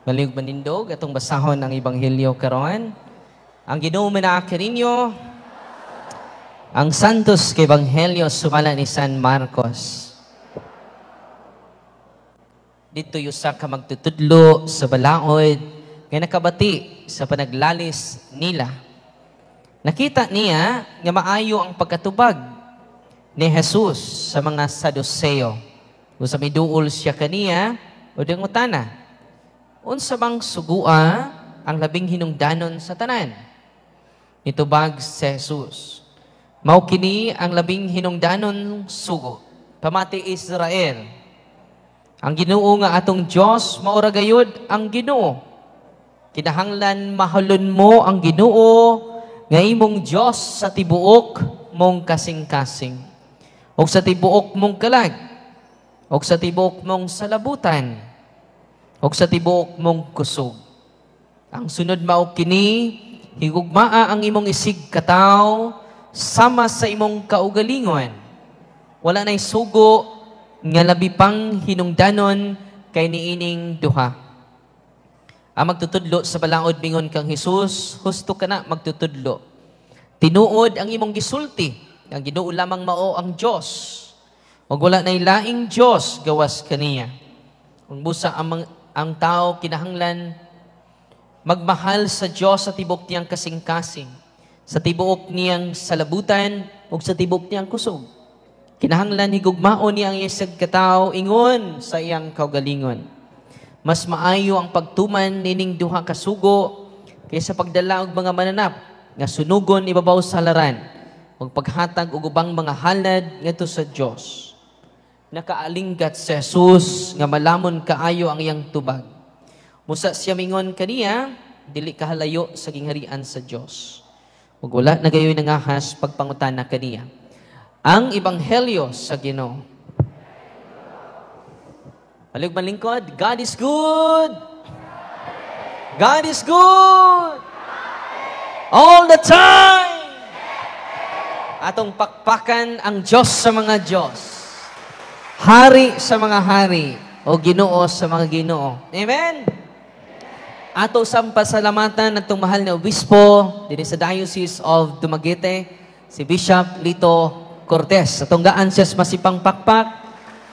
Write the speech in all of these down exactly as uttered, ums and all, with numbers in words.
Malig manindog atong basahon ang Ebanghelyo karon. Ang Ginoo manaak kaninyo ang Santos kay Ebanghelyo sumala ni San Marcos. Dito yusa ka magtutudlo sa balaod nga nakabati sa panaglalis nila. Nakita niya nga maayo ang pagkatubag ni Jesus sa mga Saduseo. Usa miduol siya kaniya o dingutana. Unsa bang sugua ang labing hinungdanon sa tanan? Nitubag si Jesus. Mao kini ang labing hinungdanon sugo. Pamati Israel. Ang Ginoo nga atong Dios mao ra gayud ang Ginoo. Kinahanglan mahalon mo ang Ginoo nga imong Dios sa tibuok mong kasing-kasing. O sa tibuok mong kalag. O sa tibuok mong salabutan. O sa tibuok mong kusog. Ang sunod mao kini, higugmaa ang imong isig kataw sama sa imong kaugalingon. Wala nay sugo nga labi pang hinungdanon kay niining duha. Ang magtutudlo sa balaod mingon kang Hesus, husto ka na magtutudlo. Tinuod ang imong gisulti, ang Ginoo lamang mao ang Dios. Ug wala nay laing Dios gawas kaniya. Kung busa ang ang tao kinahanglan magmahal sa Dios sa tibuok niyang kasing-kasing, sa tibuok niyang salabutan ug sa tibuok niyang kusog. Kinahanglan higugmaon niya ang isig katao ingon sa iyang kaugalingon. Mas maayo ang pagtuman nining duha ka sugo kaysa pagdala og mga mananap nga sunugon ibabaw sa halaran ug paghatag og ubang mga halad ngadto sa Dios. Nakaalinggat si Jesus nga malamon kaayo ang iyang tubag. Musa siya mingon kaniya, dili kahalayo sa gingharian sa Dios. Ug wala na gayoy nangahas pagpangutana kaniya. Ang Ebanghelyo sa Ginoo. Malig malingkod, God is good. God is good. All the time. Atong pakpakan ang Dios sa mga Dios. Hari sa mga hari o Ginoo sa mga Ginoo. Amen? Ato sampasalamatan atong mahal na obispo dinhi sa Diocese of Dumaguete, si Bishop Lito Cortez. Atong gaan siya masipang pakpak.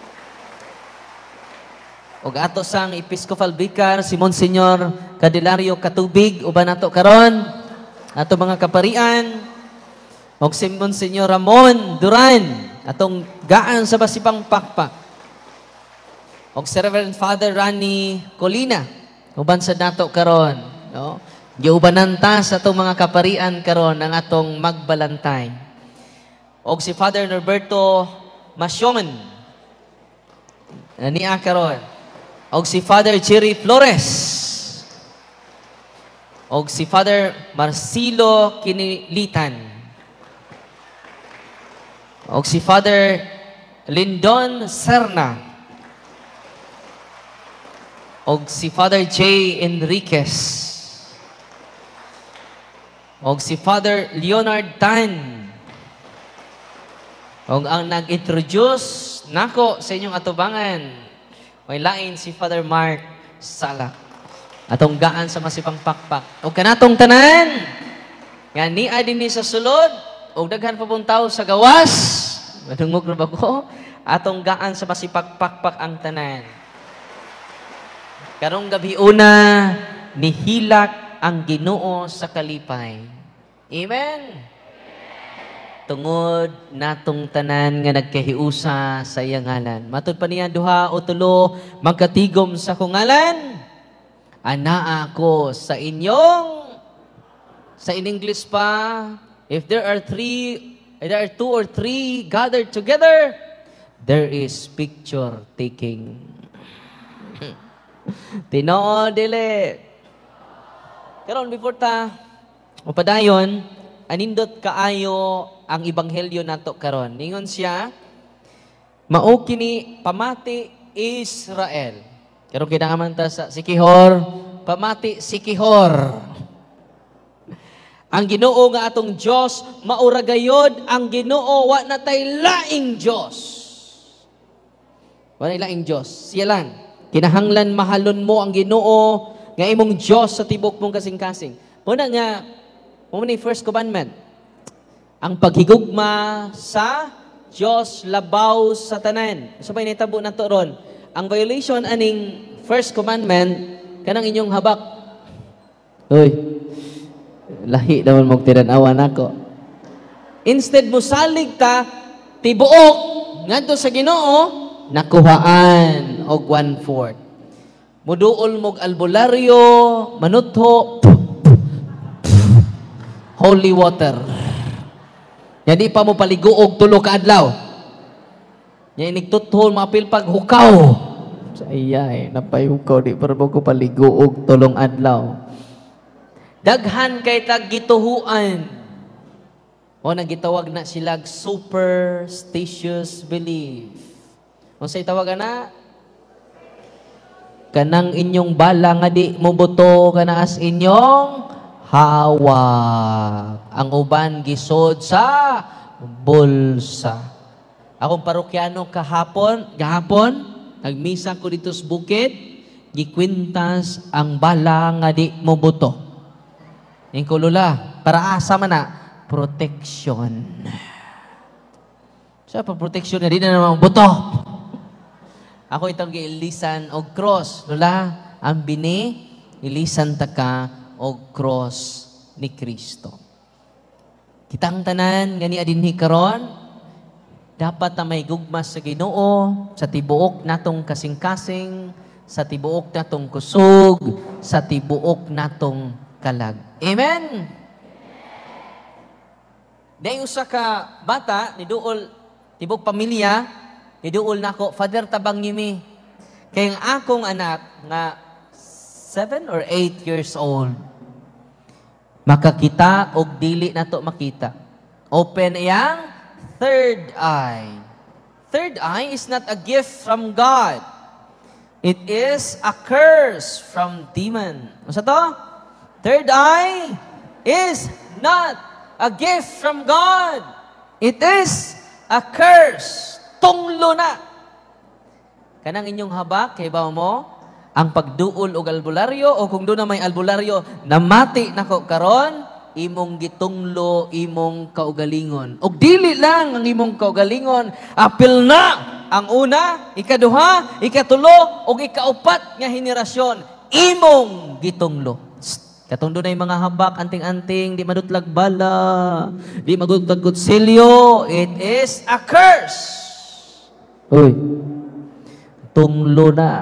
Ug ato sang Episcopal Vicar, si Monsignor Candelario Katubig, uban nato karon. Ato mga kaparian. Ug si Monsignor Ramon Duran. Atong gaan sa basipang pakpak. Og si Reverend Father Rani Colina, uban sa nato karon, no? Giubanan ta sa atong mga kaparian karon ang atong magbalantay. Og si Father Norberto Masyon, niya karon. Og si Father Jerry Flores. Og si Father Marcelo Kinilitan. O si Father Lindon Serna. O si Father J. Enriquez. O si Father Leonard Tan. O ang nag-introduce nako sa inyong atubangan, may lain si Father Mark Sala. Atong gaan sa masipang pakpak. O kanatong tanan, nga niya din sa sulod, o daghan pa pong tao sa gawas, madungog na ba ko? Atong gaan sa masipagpakpak ang tanan. Karong gabi una, nihilak ang Ginoo sa kalipay. Amen? Tungod natong tanan nga nagkahiusa sa iyang ngalan. Matod pa niya duha o tulo, magkatigom sa kungalan. Anaa ako sa inyong, sa in English pa, if there are three, if there are two or three gathered together, there is picture taking. Tinoo dili. Karon before ta upadayon, anindot kaayo ang Ebanghelyo nato karon. Ningon siya, mao kini pamati Israel. Karon kinahanglan ta sa Sikihor, pamati Sikihor. Ang Ginoo nga atong Dios maura gayod ang Ginoo wa natay laing Dios. Wa nay laing Dios. Siya lang. Kinahanglan mahalon mo ang Ginoo nga imong Dios sa tibok mong kasing-kasing. Muna nga, muna ni first commandment, ang paghigugma sa Dios labaw sa tanan. So may nitabo na to ron. Ang violation aning first commandment, kanang inyong habak. Uy, lahi naman mong tinanawan ako. Instead mo salig ta, tibuok, ngadto sa Ginoo, nakuhaan og one-fourth. Muduol mog albularyo, manutho, holy water. Yan di pa mo paliguog tulo ka adlaw. Yan nigtuthol mapil pag hukaw. Sa iya eh, napayukaw di para mo ko paliguog tulong adlaw. Daghan kay tag gituhuan. O nagitawag na sila superstitious belief. O say tawagan na, kanang inyong bala nga di mo buto kana as inyong hawak. Ang uban gisod sa bulsa. Akong parokyano kahapon, gahapon, nagmisa ko dito sa bukid, gikwintas ang bala nga di mo buto. Yung kulula, para asa man na, protection. Sa so, protection na di na naman buto. Ako itong giilisan og cross. Lula, ang bini, ilisan ta ka og cross ni Kristo. Kitang tanan, gani adinhi karon, dapat na may gugmas sa Ginoo, sa tibuok natong kasing-kasing, sa tibuok natong kusog, sa tibuok natong kalag. Amen? Dahil usa ka bata, ni duol, tibok pamilya, ni duol nako, Father tabang nimi. Kaya ang akong anak, nga seven or eight years old, makakita og dili nato makita. Open iyang third eye. Third eye is not a gift from God. It is a curse from demon. Masa to? Third eye is not a gift from God. It is a curse. Tunglo na. Kanang inyong habak, kay ba mo, ang pagduol og albularyo, o kung doon na may albularyo, namati na ko karon, imong gitunglo, imong kaugalingon. Og dili lang ang imong kaugalingon, apil na ang una, ikaduha, ikatulo, og ikaupat nga henerasyon, imong gitunglo. Katong doon ay mga habak, anting-anting, di madutlag bala, di magutlag kutsilyo, it is a curse. Uy, tunglo na.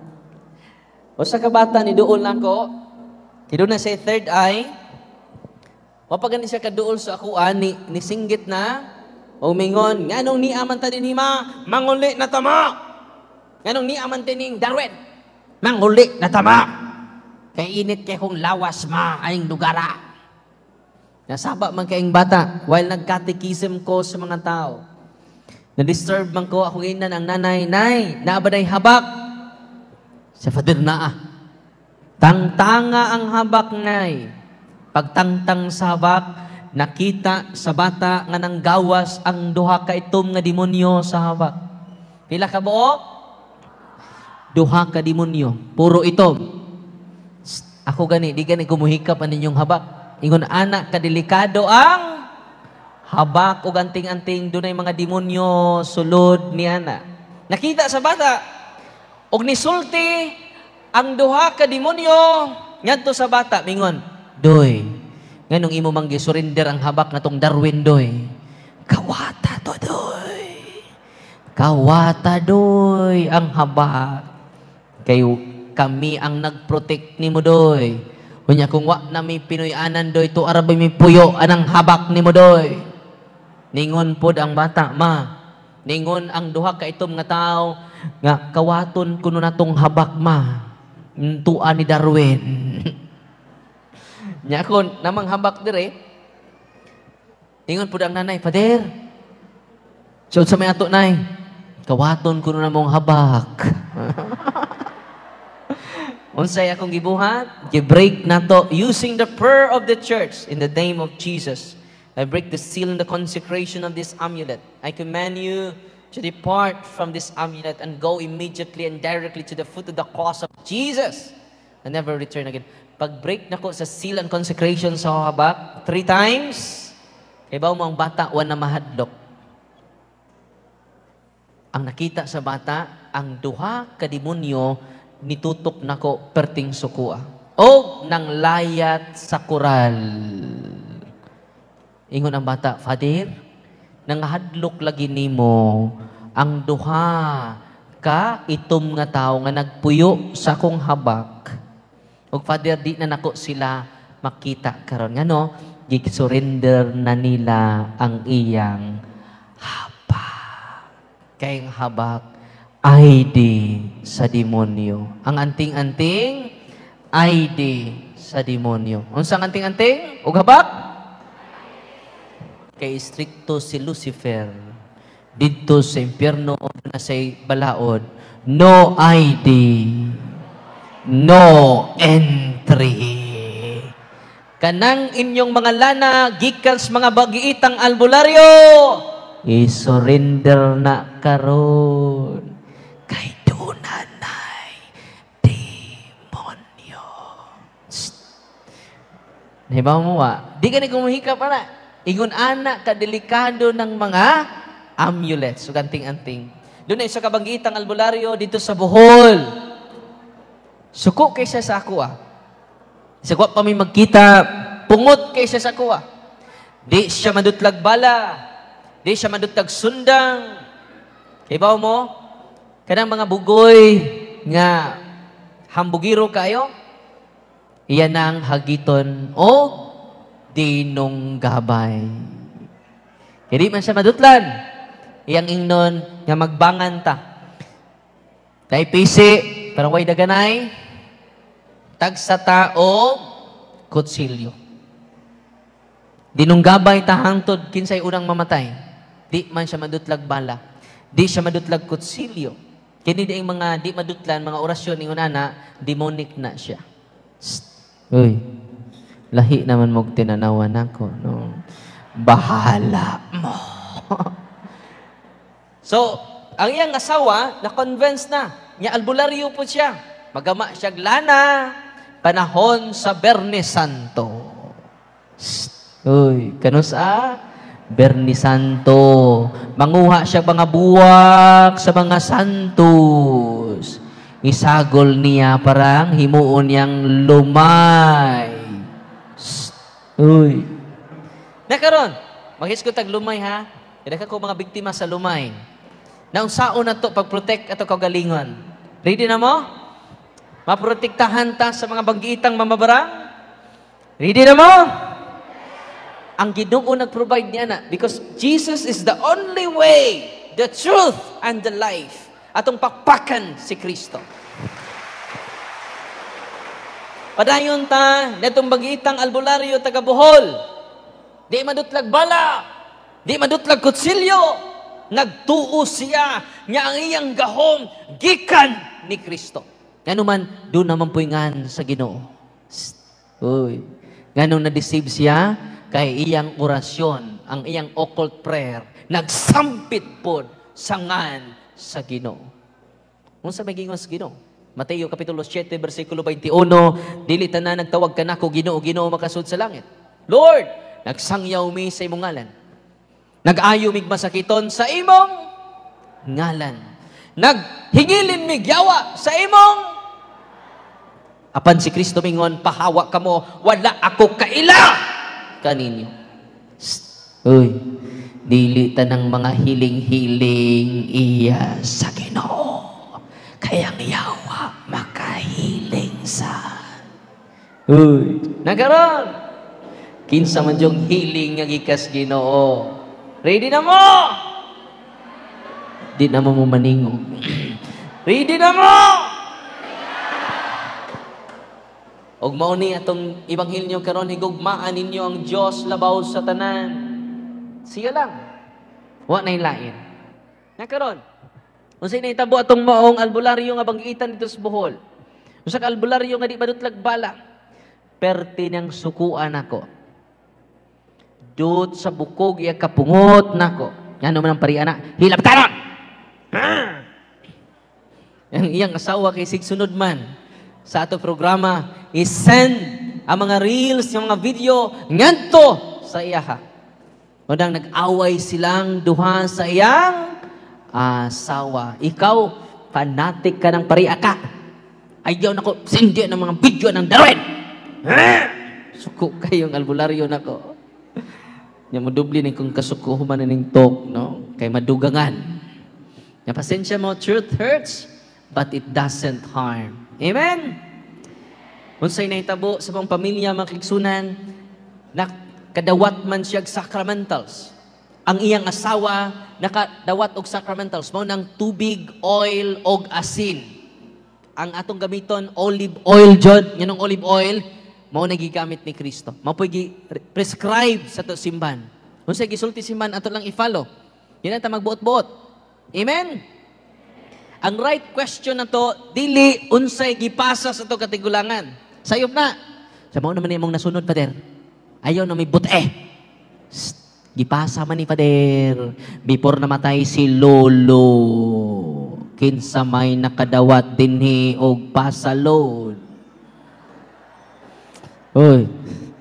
O sa kabata, ni doon lang ko, kido na sa third eye, wapagani siya kaduol sa akuan, ni, ni singgit na, o mingon, nga nung ni aman ta din hima, manguli na tama. Nga nung ni aman tining Darwin, manguli na tama. Kay init kay kong lawas ma ayong lugara. Nasaba man kayong bata while nagkatikism ko sa mga tao. Na-disturb man ko akong inan ang nanay, nay, naabaday habak. Sa Father naa. Tangtanga ang habak, nay. Pagtangtang sa habak, nakita sa bata nga nang gawas ang duha ka itom nga demonyo sa habak. Pila ka buok? Duha ka demonyo. Puro itom. Ako gani, di gani kumuhikap ang inyong habak. Ingon anak, kadelikado ang habak o anting-anting, doon ay mga demonyo sulod ni ana. Nakita sa bata, og nisulti ang duha ka demonyo ngadto sa bata, mingon, doy, nganong imo mang gisurrender ang habak natong Darwin, doy. Kawata to, doy. Kawata, doy, ang habak. Kayo, kami ang nag-protect ni mo, doy. Kunya kung wa na may Pinoyanan, doy, to arabay may puyo, anang habak ni mo, doy. Ningon pod ang bata, ma. Ningon ang duha ka itom nga tao, nga kawaton kuno natong habak, ma. Tuan ni Darwin. Nya kon namang habak dire. Ningon pod ang nanay, Father, so sa may ato, nay, kawaton kuno namong habak. Unsay akong gibuhat, gi-break nato using the prayer of the church in the name of Jesus. I break the seal and the consecration of this amulet. I command you to depart from this amulet and go immediately and directly to the foot of the cross of Jesus. I never return again. Pag-break na ko sa seal and consecration sa habak, three times, ibaw mo ang bata, wan na mahadlok. Ang nakita sa bata, ang duha ka demonyo, nitutok na ko perting sukua. O nang layat sa kural. Ingon ang bata, Father, nanghadlok lagi nimo ang duha ka itom nga tao nga nagpuyo sa akong habak. Og Father, di na nako sila makita karon. Ngano, gig-surrender na nila ang iyang habak. Kay ang habak, I D sa demonyo. Ang anting-anting, I D sa demonyo. Unsang anting-anting? Ug habak? Kay stricto si Lucifer dito sa impyerno na say balaod, no I D, no entry. Kanang inyong mga lana gikan sa mga bagiitang albularyo, i-surrender na karon kay dunanay demonyo. Nahibaw mo wa? Di ka ni kumuhika para. Ingon anak kadelikado ng mga amulets, so anting-anting. Doon ay sa kabangitang albularyo dito sa Bohol. Suko kaysa sa ako ah. Sagwa pa may magkita, pungot kaysa sa ako ah. Di siya madutlag bala, di siya madutlag sundang. Ibaw mo, kanang mga bugoy nga hambugiro kayo, iyan ang hagiton o dinong gabay. Hindi man siya madutlan. Iyang ingnon nga magbangan ta. Tay pisi, parang way daganay, tag sa tao, kutsilyo. Dinong gabay ta hangtod kinsay unang mamatay. Di man siya madutlag bala. Di siya madutlag kutsilyo. Kini di ang mga di madutlan, mga orasyon ni unana, demonic na siya. Psst. Uy. Lahi naman mong tinanawan ako. No? Bahala mo. So, ang iyang asawa, na-convince na. Niya albularyo po siya. Magama siya lana, panahon sa Bernes Santo. Uy, kanus a? Bernes Santo. Manguha siya mga buwak sa mga santos. Isagol niya parang himuon niyang lumay. Uy. Nakaroon, maghiskot tag lumay ha. Kada ko mga biktima sa lumay. Naung saon na to pag-protect ato kagalingon. Ready na mo? Maprotektahan ta sa mga bagitang mamabarang? Ready na mo? Ang Ginoo nag-provide niya na because Jesus is the only way, the truth, and the life. Atong pakpakan si Kristo. Padayon ta, netong bagitang albularyo taga Bohol. Di madutlag bala, di madutlag kutsilyo. Nagtuo siya nga ang iyang gahom gikan ni Kristo. Ngano man, doon naman puingan sa Ginoo. Uy, ngano na-deceive siya kay iyang orasyon, ang iyang occult prayer, nagsampit pod sangan sa Ginoo. Unsa may gingon sa Ginoo? Mateo kapitulo seven bersikulo twenty-one, dili tanan nagtawag kanako Ginoo, Ginoo makasud sa langit. Lord, nagsangyaw mi sa imong ngalan. Nag-ayo mig masakiton sa imong ngalan. Naghingilin mig yawa sa imong apan si Kristo mingon, pahawa kamo, wala ako kaila kaninyo. Uy, dili tanang mga hiling-hiling iya sa Ginoo. Kayang yawa makahiling sa. Uy, nagaron. Kinsa man yung hiling nga gikas Ginoo. Ready na mo? Di na mo maningog. Ready na mo? Og mao ni atong ebanghelyo karon higugmaan ninyo ang Dios labaw sa tanan. Siya lang. Wa nay lain. Na karon. Unsay nahitabo atong maong albularyo nga banggitan dito sa Bohol. Usa ka albularyo nga di madutlag bala. Perti nang sukuan ako. Dut sa bukog iya kapungot nako. Ngano man ang pariana? Hilap karon. Ang iyang asawa kay sigsunod man sa ato programa, i-send ang mga reels, yung mga video, nganto sa iyaha. Unang nag-away silang duha sa iyang asawa. Ikaw, fanatic ka ng pariya ka. Ayaw na ko, sindi ng mga video ng Darwin. Suko kayong albularyo na ko. Nga mo dubli ni kung kasuko human ning talk, no? Kay madugangan. Nga pasensya mo, truth hurts, but it doesn't harm. Amen? Unsay nahitabo sa mga pamilya, mga kigsunan, na kadawat man siya sacramentals. Ang iyang asawa, nakadawat og sacramentals. Mao ng tubig, oil, og asin. Ang atong gamiton, olive oil, Jod. Yan ang olive oil, mao nagigamit ni Kristo. Mao po'y prescribe sa to simbahan. Unsay gisulti simbahan, ato lang i-follow. Yan ang magbuot-buot. Amen? Ang right question na to, dili unsay gipasa sa to katigulangan. Sayop na. Sa mao naman imong nasunod, Pader. Ayaw na may bute. Gipasa man ni Pader. Before namatay si Lolo, kinsa may nakadawat dinhi og pasalod. Oy.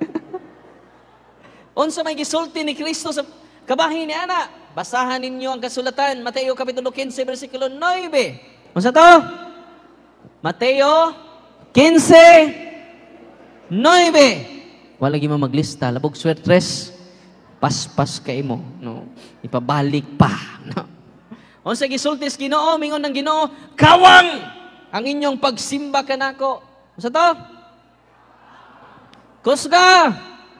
Unsa may gisulti ni Kristo sa kabahin ni ana? Basahan ninyo ang kasulatan, Mateo kapitulo fifteen bersikulo nine. Unsa to? Mateo fifteen nine. Wala gi mo maglista, labog swertres. Paspas kay mo, no. Ipabalik pa, no. Unsa gisulti sa Ginoo, mingon ng Ginoo, kawang ang inyong pagsimba kanako. Unsa to? Kusga.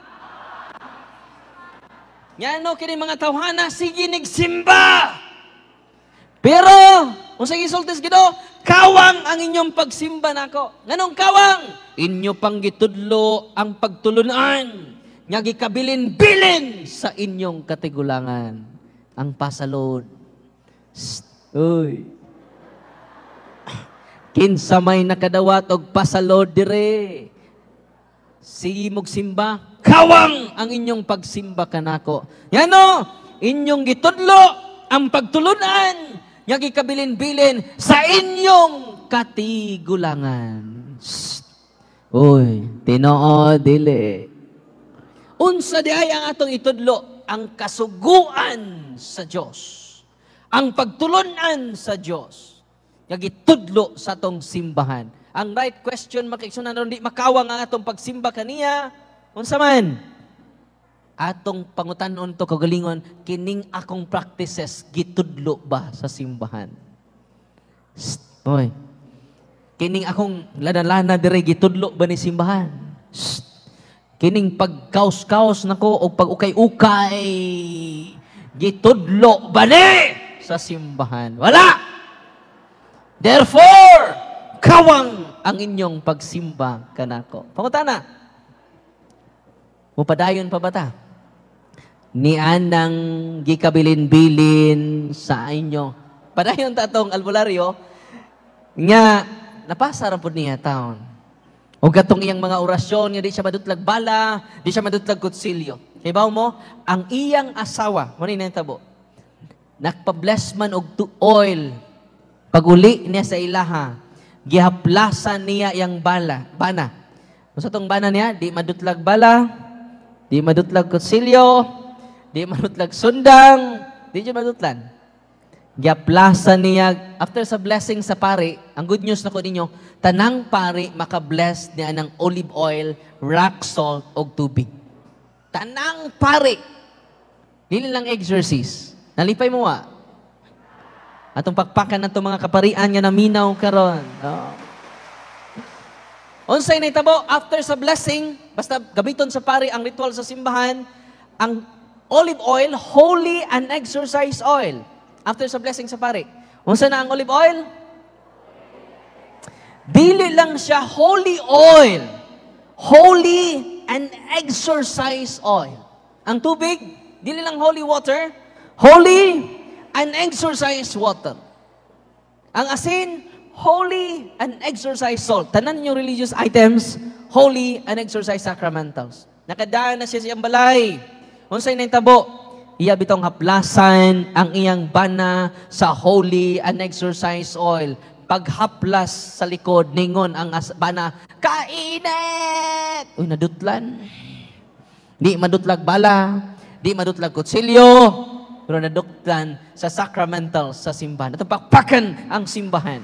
Ngano kini mga tawhana sige nagsimba. Pero unsa gisulti sa Ginoo? Kawang ang inyong pagsimba nako. Nganong kawang? Inyo pang gitudlo ang pagtulunan. Nga gikabilin-bilin sa inyong katigulangan. Ang pasalod. Uy. Kinsa may nakadawat og pasalod dire. Sige magsimba, kawang ang inyong pagsimba kanako. Yan o, inyong gitudlo ang pagtulunan, nga gikabilin-bilin sa inyong katigulangan. Uy, tinoo dili. Unsa di ay ang atong itudlo? Ang kasuguan sa Dios. Ang pagtulunan sa Dios. Nga gitudlo sa atong simbahan. Ang right question, makiksunan ron, di makawang ang atong pagsimba kaniya. Unsa man? Atong pangutanon to kagalingon, kining akong practices, gitudlo ba sa simbahan? Shh, oy. Kining akong lana-lana dire, gitudlo ba ni simbahan? Shh. Kining pagkaos-kaos nako o pag-ukay-ukay, gitudlo ba ni sa simbahan? Wala! Therefore, kawang ang inyong pagsimba kanako. Pangutana, mupadayon pa ba ta? Ni anang gikabilin-bilin sa inyo. Padayon ta tong albularyo, nga napasa ra pud niya taon. O gatong iyang mga orasyon, nga di siya madutlag bala, di siya madutlag kutsilyo. Kaya ba mo, ang iyang asawa, muna na tabo, nakpa-bless man og oil, pag-uli niya sa ilaha, gihaplasan niya yang bala, bana. Kung sa tong bana niya, di madutlag bala, di madutlag kutsilyo, di madutlag sundang, di siya madutlan. Gihaplasan niya, after sa blessing sa pari, ang good news na ko ninyo, tanang pari makabless niya ng olive oil, rock salt, o tubig. Tanang pari. Dili lang exorcise. Nalipay mo wa. Atong pakpakan na itong mga kaparian nga naminaw karon. Oh. Unsay na itabo, after sa blessing, basta gamiton sa pari ang ritual sa simbahan, ang olive oil, holy and exorcise oil. After sa blessing sa pari. Unsa na ang olive oil? Dili lang siya holy oil. Holy and exorcise oil. Ang tubig, dili lang holy water. Holy and exorcise water. Ang asin, holy and exorcise salt. Tanan yung religious items, holy and exorcise sacramentals. Nakadaan na siya siyang balay. Unsay na tabo? Iya bitong haplasan ang iyang bana sa holy and exorcise oil. paghaplas sa likod, ningon ang as bana, kainit! Uy, nadutlan. Di madutlag bala, di madutlag kutsilyo, pero nadutlan sa sacramental sa simbahan. Ito pakpakan ang simbahan.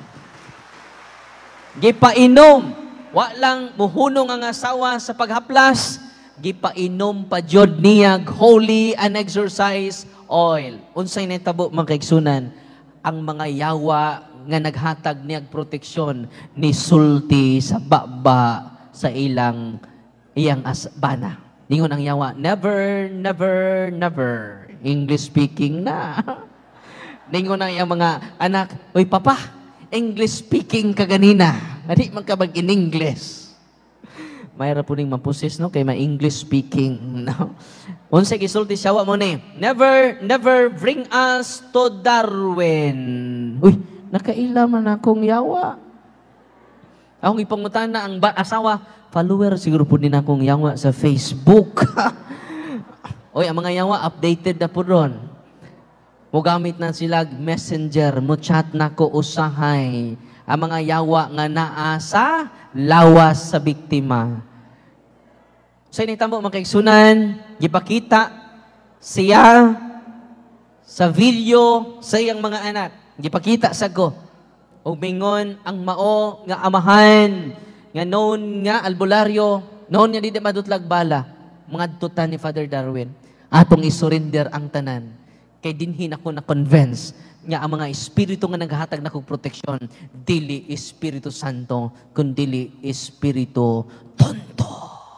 Gipainom, wa lang muhunong ang asawa sa paghaplas, gipainom pa jud niya holy and exorcise oil. Unsay nahitabo mga kaigsunan, ang mga yawa nga naghatag niyag proteksyon ni sulti sa baba sa ilang iyang asbana. Ningon ang yawa, never, never, never. English speaking na. Ningon ang iyang mga anak, oy papa, English speaking ka ganina. Hindi man ka mag in English. Mayra po ning mapusis, no? Kay ma-English speaking, no? Unsay gisulti siya mo ni, never, never bring us to Darwin. Uy, nakaila man akong yawa. Akong ipangutan na ang asawa, follower siguro po din akong yawa sa Facebook. Oy, ang mga yawa, updated na po ron. Mugamit na sila messenger, mo chat na ko usahay. Ang mga yawa nga naa sa lawas sa biktima. Sa initambo mga kaigsunan, gipakita siya sa video sa iyang mga anak. Gipakita sa ko. O mingon ang mao nga amahan, nga noon nga albularyo, noon nga di madutlag bala, mga tutan ni Father Darwin, atong isurrender ang tanan. Kay dinhin ako na-convince nga ang mga espiritu nga naghatag na kong proteksyon, dili Espiritu Santo, kundili Espiritu Tonto.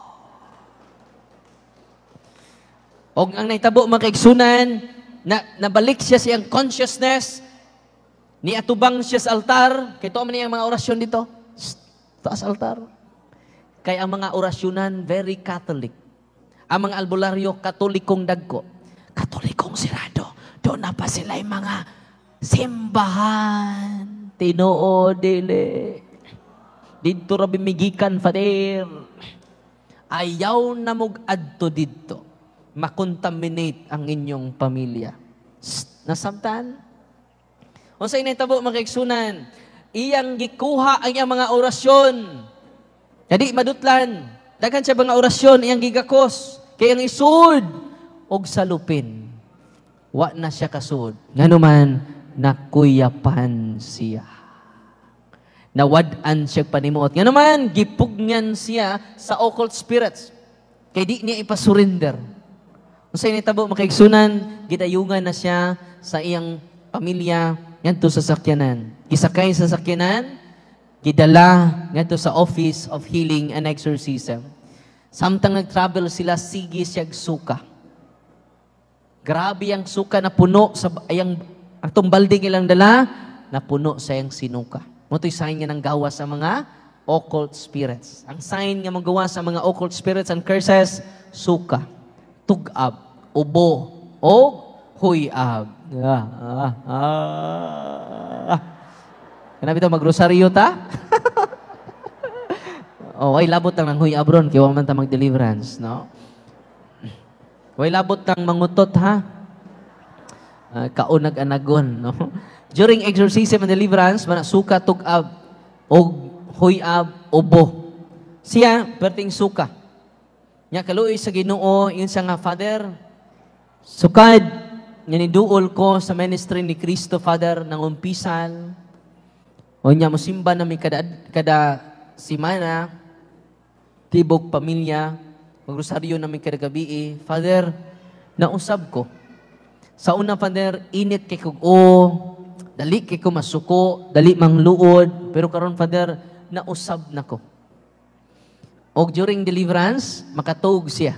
O ang naitabo mga kaigsunan, na, nabalik siya siyang consciousness, ni atubang siya sa altar, kay to man ang mga orasyon dito, taas altar. Kay ang mga orasyonan, very Catholic. Ang mga albularyo, katolikong dagko. Katolikong sirado. Doon na pa sila yung mga simbahan. Tinoo, dili. Dito rabi migikan, Father. Ayaw na mog-adto dito. Makontaminate ang inyong pamilya. Nasamtan? O sa initabo, mga kaigsunan, iyang gikuha ang iyang mga orasyon. Jadi, madutlan. Dagan siya mga orasyon, iyang gigakos. Kaya ang isud, og salupin. Wa na siya kasud. Nga naman, nakuyapan siya. Nawad-an siya panimuot. Nga naman, gipugnan siya sa occult spirits. Kaya di niya ipasurrender. Kung sa initabo, makaigsunan, gidayungan na siya sa iyang pamilya, ngadto sa sakyanan. Gisakay sa sakyanan, gidala ngadto sa Office of Healing and Exorcism. Samtang nag-travel sila, sige siyag suka. Grabe ang suka na puno sa ayang ang tumbalding ilang dala na puno sa iyang sinuka. Moto'y sign nga ng gawa sa mga occult spirits. Ang sign nga magawa sa mga occult spirits and curses, suka, tugab, ubo, o huyab. Ah, ah, ah. Kanabi ito, mag-rosaryo ta? Oh, ay labot lang ng huyab ron, kaya man ta mag-deliverance, no? Way labot lang mangutot, ha? Uh, kaunag-anagon, no? During exorcism and deliverance, manasuka, tugab, o huyab, ubo. Siya, perting suka. Nya kaluoy sa Ginoo, yun sa nga, Father, sukad, nga niduol ko sa ministry ni Cristo, Father, ng umpisal. O niya, musimba namin kada, kada simana, tibok pamilya, magrosaryo namin kada gabi. Father, nausab ko. Sa una, Father, init kay kog o, dali kay ko masuko, dali mang luod, pero karon Father, nausab na ko. O during deliverance, makatug siya.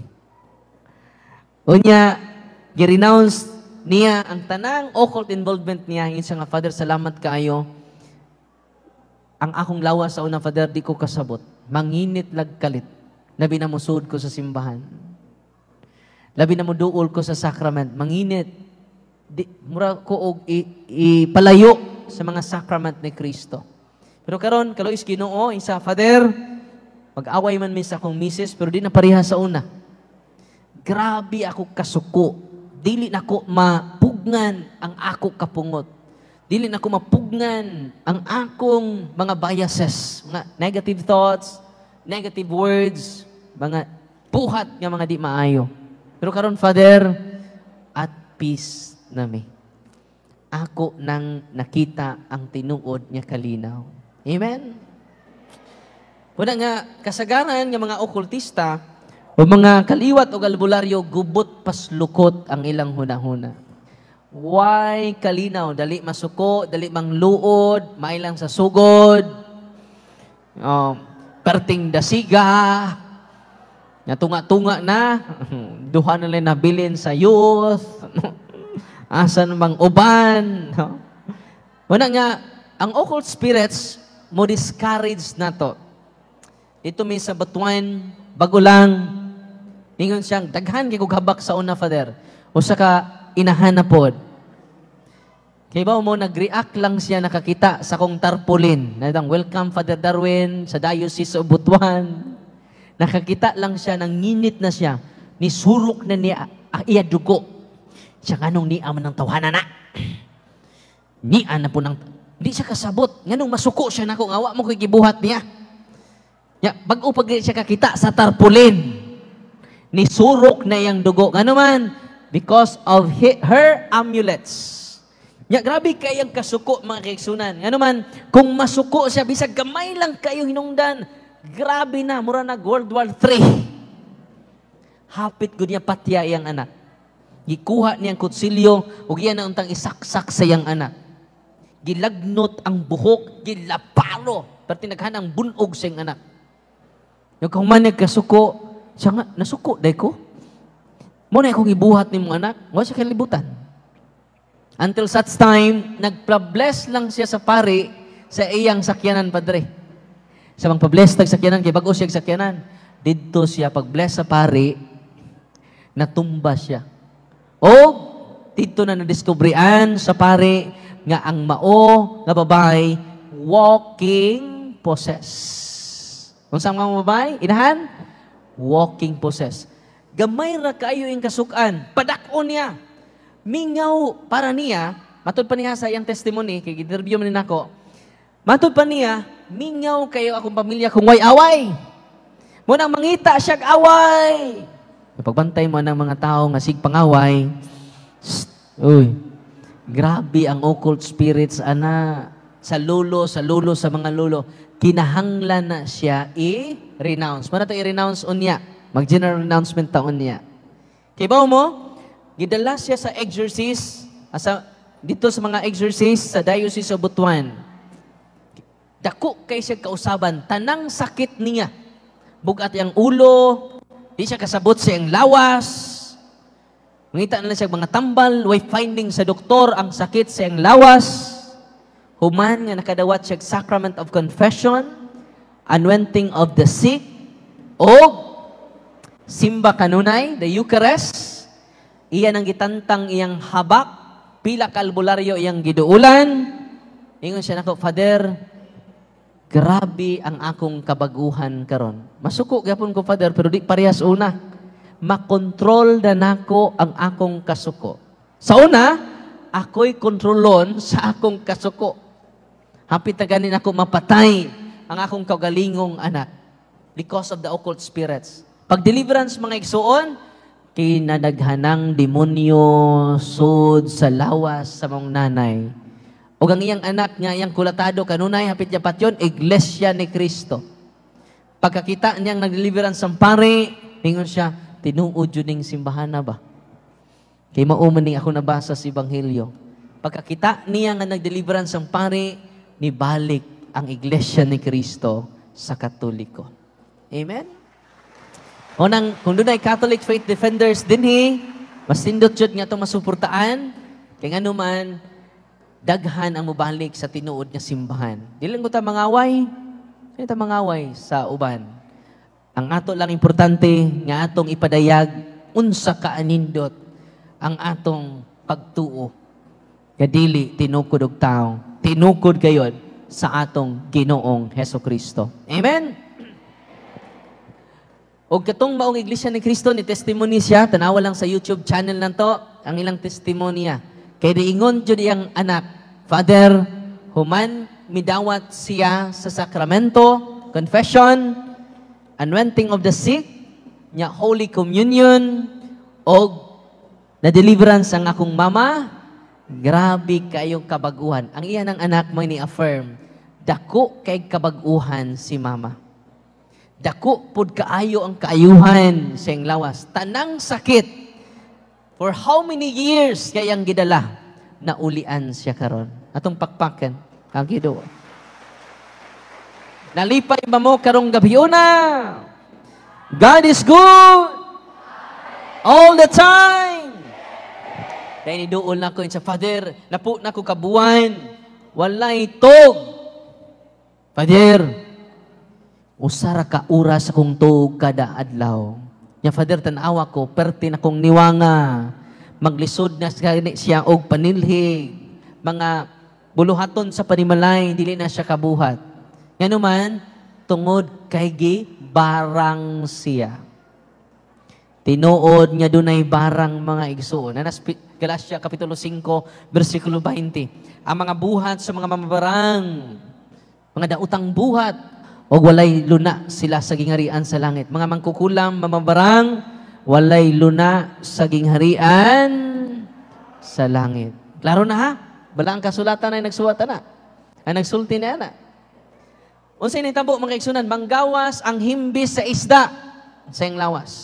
O niya, gi-renounce niya ang tanang occult involvement niya. Yung nga, Father, salamat kaayo. Ang akong lawa sa una, Father, di ko kasabot. Manginit lagkalit. Labi na mo suod ko sa simbahan. Labi na mo duol ko sa sacrament. Manginit. Di, mura ko og ipalayo sa mga sacrament ni Kristo. Pero karon kalois Ginoo, isa, Father, mag-away man mi sa akong misis, pero di na pareha sa una. Grabe ako kasuko. Dili na ko mapugnan ang ako kapungot. Dili na ko mapugnan ang akong mga biases, mga negative thoughts, negative words, mga puhat nga mga di maayo. Pero karon Father, at peace na mi. Ako nang nakita ang tinuod niya kalinaw. Amen? Una nga, kasagaran nga mga okultista, o mga kaliwat o albularyo, gubot paslukot ang ilang hunahuna. Why kalinaw? Dali masuko, dali mangluod, mailang sa sugod, um, perting dasiga, nga tunga-tunga na, duha na lang nabilin sa youth, asan bang uban. No? Una nga, ang occult spirits, mo discourage na to. Ito may sa batuan, bago lang, ingon siyang, daghan kay kog habak sa una, Father. O saka, inahanapod. Kaya ba mo, nag-react lang siya nakakita sa kong tarpaulin. Natang, welcome Father Darwin sa Diocese of Butuan. Nakakita lang siya, nanginit na siya. Nisurok na niya, ah, iya dugo. Siya anong niya man ng tawanan na. Niya na po ng, hindi siya kasabot. Nganong masuko siya na kung awa mo ko'y gibuhat niya. Ya, bago pag siya kakita sa tarpaulin. Nisurok na iyang dugo. Ano man? Because of he, her amulets. Ya, grabe kayang kasuko, mga kaigsunan. Ano man, kung masuko siya, bisag gamay lang kayo hinungdan, grabe na, mura na World War Three. Hapit ko niya patya iyang anak. Gikuha niyang kutsilyo, o giyan na untang isaksak sa iyang anak. Gilagnot ang buhok, gilaparo, pati naghanang bunog sa iyang anak. Yung kung man nagkasuko, siya nga, nasuko, day ko. Muna akong ibuhat ni mong anak, wala siya kalibutan. Until such time, nagpa-bless lang siya sa pari sa iyang sakyanan, Padre. Sa mga pa-bless tag sakyanan, kay bago siya sakyanan, dito siya pag-bless sa pari, natumba siya. O, dito na nadiskubrian sa pari nga ang mao nga babae, walking possess. Kung saan mga babae? Inahan? Walking possess. Gamay ra kayo yung kasukan. Padakon niya. Mingaw para niya, matod pa niya sa iyang testimony, kay interview man nako. Matod pa niya, mingaw kayo akong pamilya kung way away. Muna mangita siya away. Pagbantay mo ng mga tao nga sig pangaway. Uy, grabe ang occult spirits, ana. Sa lulo, sa lulo, sa mga lulo. Kinahanglan na siya i-renounce. Muna ito i-renounce unya. Mag-general announcement taon niya. Kaya ba mo, gidala siya sa exorcist, asa, dito sa mga exorcist sa Diocese of Butuan. Dako kay siya kausaban, tanang sakit niya. Bugat yung ulo, di siya kasabot sa iyang lawas. Mangita na siya mga tambal, way finding sa doktor ang sakit sa iyang lawas. Human nga nakadawat siya sacrament of confession, anointing of the sick, o simba kanunay, the Eucharist, iyan ang gitantang iyang habak, pila kalbularyo iyang giduulan. Ingon siya nako, Father, grabe ang akong kabaguhan karon. Masuko gyapon ko, Father, pero di parehas una. Makontrol na nako ang akong kasuko. Sa una, ako'y kontrolon sa akong kasuko. Hapit na ganin ako mapatay ang akong kaugalingong anak because of the occult spirits. Pag deliverance mga igsuon, kinadaghanang demonyo sud sa lawas sa mong nanay. O ang iyang anak niya, iyang kulatado, kanunay, hapit niya patyon, Iglesia ni Cristo. Pagkakita niyang nag-deliverance ang pare, ingon siya, tinuod yun ng simbahan na ba? Kay maumaning ako nabasa sa Ebanghelyo. Pagkakita niya nga nag-deliverance ang pare, nibalik ang Iglesia ni Cristo sa Katoliko. Amen? O nang, kung doon ay Catholic faith defenders din hi, mas tindot yun nga itong masuportaan, kaya nga naman, daghan ang mubalik sa tinuod nga simbahan. Di lang ko ta mangaway, di ta mangaway sa uban. Ang ato lang importante, nga atong ipadayag, unsa ka anindot, ang atong pagtuo. Kadili, tinukod og tao. Tinukod kayon sa atong Ginoong Heso Kristo. Amen? O katong maong Iglesia ni Cristo, ni testimony siya, tanawa lang sa YouTube channel na to, ang ilang testimonya. Kaya diingon dyan iyang anak, Father, human midawat siya sa sakramento, confession, anointing of the sick, nya Holy Communion, o na deliverance ang akong mama, grabe kayong kabaguhan. Ang iyan ng anak mo ni-affirm, dako kay kabaguhan si mama. Dako pud kaayo ang kaayuhan sa iyang lawas. Tanang sakit, for how many years kayang gidala, naulian siya karon. Atong pakpakan, ang Ginoo. Nalipay ba mo karong gabiuna? God is good all the time. Dahil niduol na ko sa Father, napu na ko kabuan, walay tog. Father, usara ka oras akong tog kada adlaw. Nya Father, tanawa ko, perti na kong niwanga, maglisod na siya og panilhig, mga buluhaton sa panimalay, dili na siya kabuhat. Nga naman, tungod kay gi barang siya. Tinuod nga dunay barang mga igsoon. Nanas Galacia Kapitulo five, versikulo twenty. Ang mga buhat sa mga mamabarang, mga dautang buhat, o walay luna sila sa gingharian sa langit. Mga mangkukulam, mamabarang, walay luna sa gingharian sa langit. Klaro na ha? Bala ang kasulatan ay nagsuwata na. Ang nagsulti na na. Unsay ni tabo mga igsunan, manggawas ang himbis sa isda sa iyang lawas.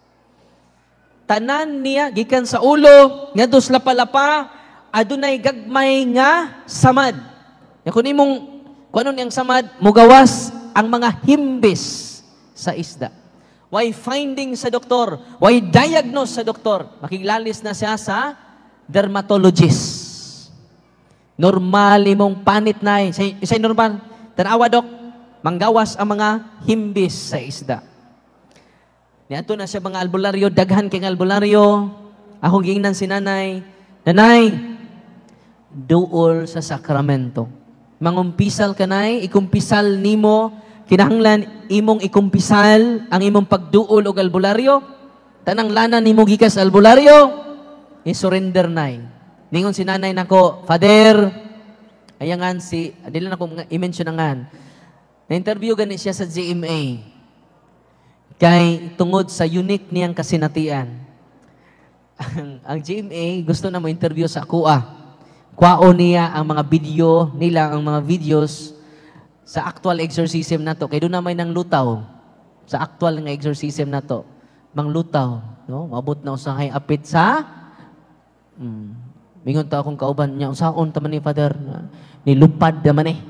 Tanan niya gikan sa ulo ngadto sa lapalapa adunay gagmay nga samad. Ya kun imong kuno niyang samad mugawas ang mga himbis sa isda. Why finding sa doktor, why diagnose sa doktor? Makiglalis na siya sa dermatologist. Normal imong panit na say, say normal. Tanawa dok, manggawas ang mga himbis sa isda. Niadto na siya mga albularyo, daghan kay albularyo. Ako gingnan si nanay, nanay, duol sa sakramento. Mangumpisal ka nay, ikumpisal nimo, kinahanglan imong ikumpisal ang imong pagduol og albularyo. Tanang lana nimo gikas albularyo, i-surrender nay. Ningon si nanay nako, Father, ayangan si, dili na ko i-mention nangan. Na-interview gani siya sa G M A. Kay tungod sa unique niyang kasinatian. ang, ang G M A gusto na mo interview sa kuha. Kuhaon niya ang mga video nila, ang mga videos sa actual exorcism na to. Kaya doon na may nang lutaw. Sa actual nga exorcism na to. Mang lutaw. No? Mabot na usahay apit sa hmm, mingon ta akong kauban niya. Usaon taman ni Father. Nilupad naman eh.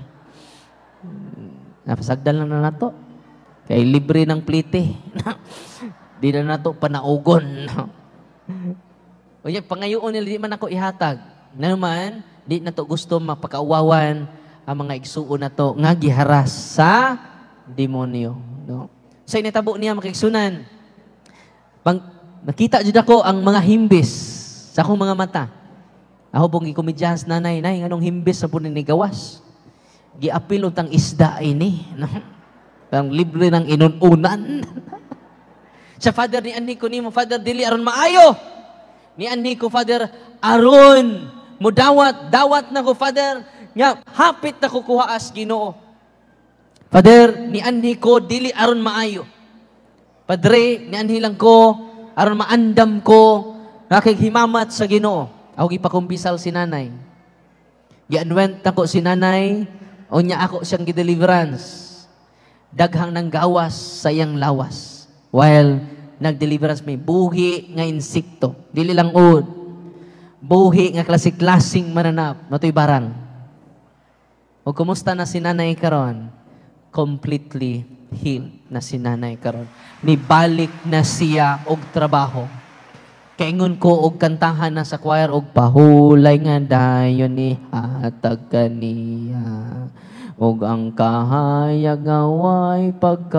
Napasagdal na na nato. Kaya libre ng plite. Di na nato panaugon. O yan, pangayoon nila, di man ako ihatag. Na naman, di na to gusto mapakauwawan ang mga igsuon na to nga giharas sa demonyo. No? Sa initabo niya makiksunan. Pang, nakita dyan ako ang mga himbis sa akong mga mata. Ako pong ikumidyahas nanay, nay, anong himbis sa po ninigawas? Giapil utang isda ini. No? Ang libre ng inununan. Sa Father, ni anhi ko ni mo, Father, dili aron maayo. Ni anhi ko, Father, aron, mudawat, dawat na ko, Father, nga, hapit na ko kuha as Ginoo. Father, ni anhi ko, dili aron maayo. Padre, ni anhi lang ko, aron maandam ko, nakikhimamat sa Ginoo. Ako gipakumbisal si nanay. Gianwent ako si nanay, o niya ako siyang gideliverance. Daghang nang gawas sa iyang lawas. While nag-deliverance may buhi nga insekto. Dili lang ud. Buhi nga klase-klaseng mananap. Matoy barang. O kumusta na si nanay karon? Completely healed na si nanay karon. Nibalik na siya og trabaho. Kaingon ko og kantahan na sa choir og pahulay nga dayon ni hatag kaniya. Og ang kahayag away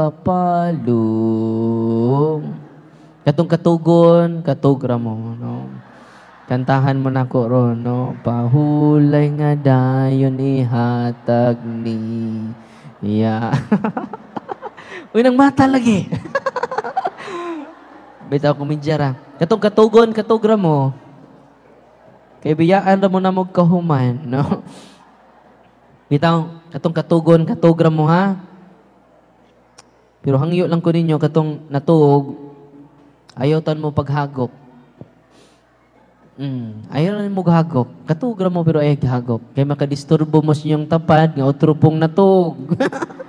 pagkapalong. Katong katugon, katugra mo, no? Kantahan mo na ko ron, no? Pahulay nga dayon ihatag ni ya. Uy, nang mata lagi. Bitaw ko midyara. Katong katugon, katugra mo. Kay biyaan ra mo na mo kahuman, no? Bitaw, katong katugon, katugra mo ha. Pero hangyo lang ko ninyo, katong natuog, ayaw tan mo paghagop. Mm, ayaw rin mo gahagop. Katugra mo pero ayaw gahagop. Kaya makadisturbo mo siyang tapad, nga otro pong natuog.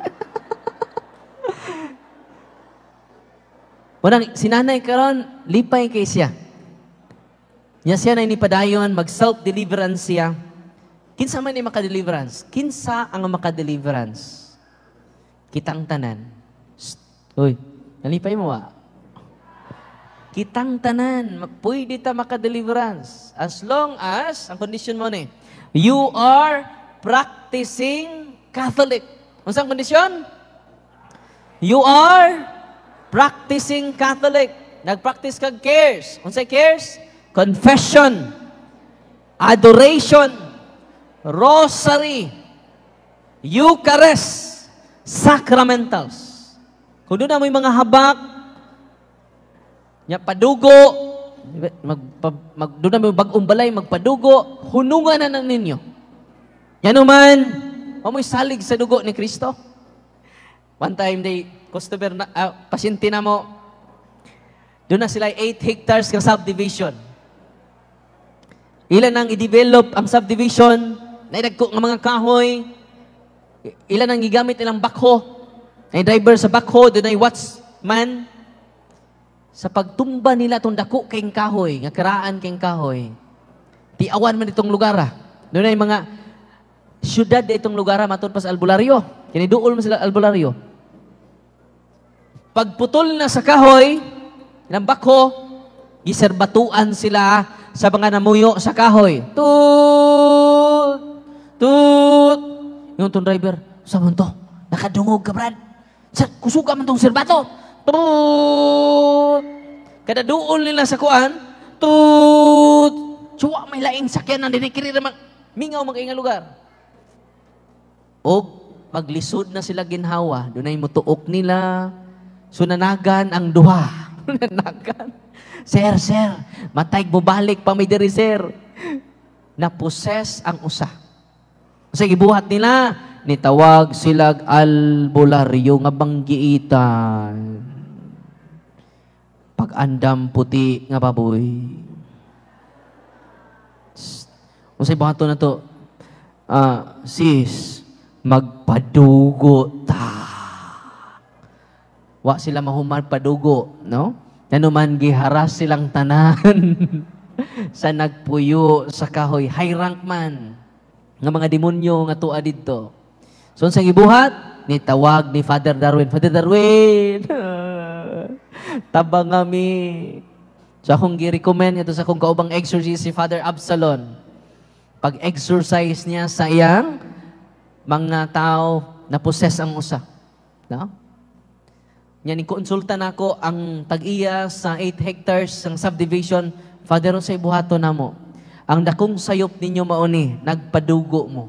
Walang, sinanay karon lipay kay siya. Nya siya na inipadayon, mag-self-deliverance siya. Kinsa man ni maka-deliverance? Kinsa ang maka-deliverance? Kitang tanan. Shh. Uy, nalipay mo ah. Kitang tanan, pwede ta maka-deliverance. As long as, ang condition mo ni, you are practicing Catholic. Unsang kondisyon? You are practicing Catholic. Nag-practice kag cares. Unsay cares? Confession, adoration, rosary, Eucharist, sacramentals. Kung doon na mo yung mga habak, nya padugo, mag, mag, doon na mo yung bagong balay, magpadugo, hunungan na ng ninyo. Yan naman, o mo'y salig sa dugo ni Kristo. One time, they, customer na, uh, pasyente na mo, doon na sila eight hectares ng subdivision. Ilan ang i-develop ang subdivision, naidagko ng mga kahoy, ilan ang gigamit nilang bakho, na driver sa bakho, doon ay watchman, sa pagtumba nila itong dako kayong kahoy, nga karaan kayong kahoy, tiawan man itong lugar. Doon ay mga syudad itong lugar, matun pa sa albularyo. Kiniduol mo sila albularyo. Pagputol na sa kahoy, ng bakho, giserbatuan sila sa mga namuyo sa kahoy. Tut! Tut! Yung itong driver, saan mo to? Nakadungog ka, Brad. Kusuga man itong serbato. Tut! Kada doon nila sa kuan, tut! Suwa may laing sakyan na dinikiri naman. Mingaw mag-inga lugar. O, maglisod na sila ginhawa. Doon ay mutuok nila. Sunanagan ang duha. Sunanagan. Sir, sir, matay bubalik pa may diri, sir. Naposes ang usa. Kasi gibuhat nila, nitawag silag albularyo nga banggiitan. Pag-andam puti nga baboy. Usay buhaton na to, uh, sis, magpadugo ta. Wa sila mahuman padugo, no? Nanuman giharas silang tanan sa nagpuyo sa kahoy. High rank man ng mga demonyo nga tuwa dito. So sa gibuhat, ni tawag ni Father Darwin. Father Darwin, tabang kami. So akong gi-recommend ito sa akong kaubang exorcist si Father Absalon. Pag-exorcise niya sa iyang mga tao na possess ang usa. No? Yan, konsulta na ako ang tag-iya sa eight hectares ng subdivision. Father, sa ibuhato na mo. Ang dakong sayop ninyo mauni, nagpadugo mo.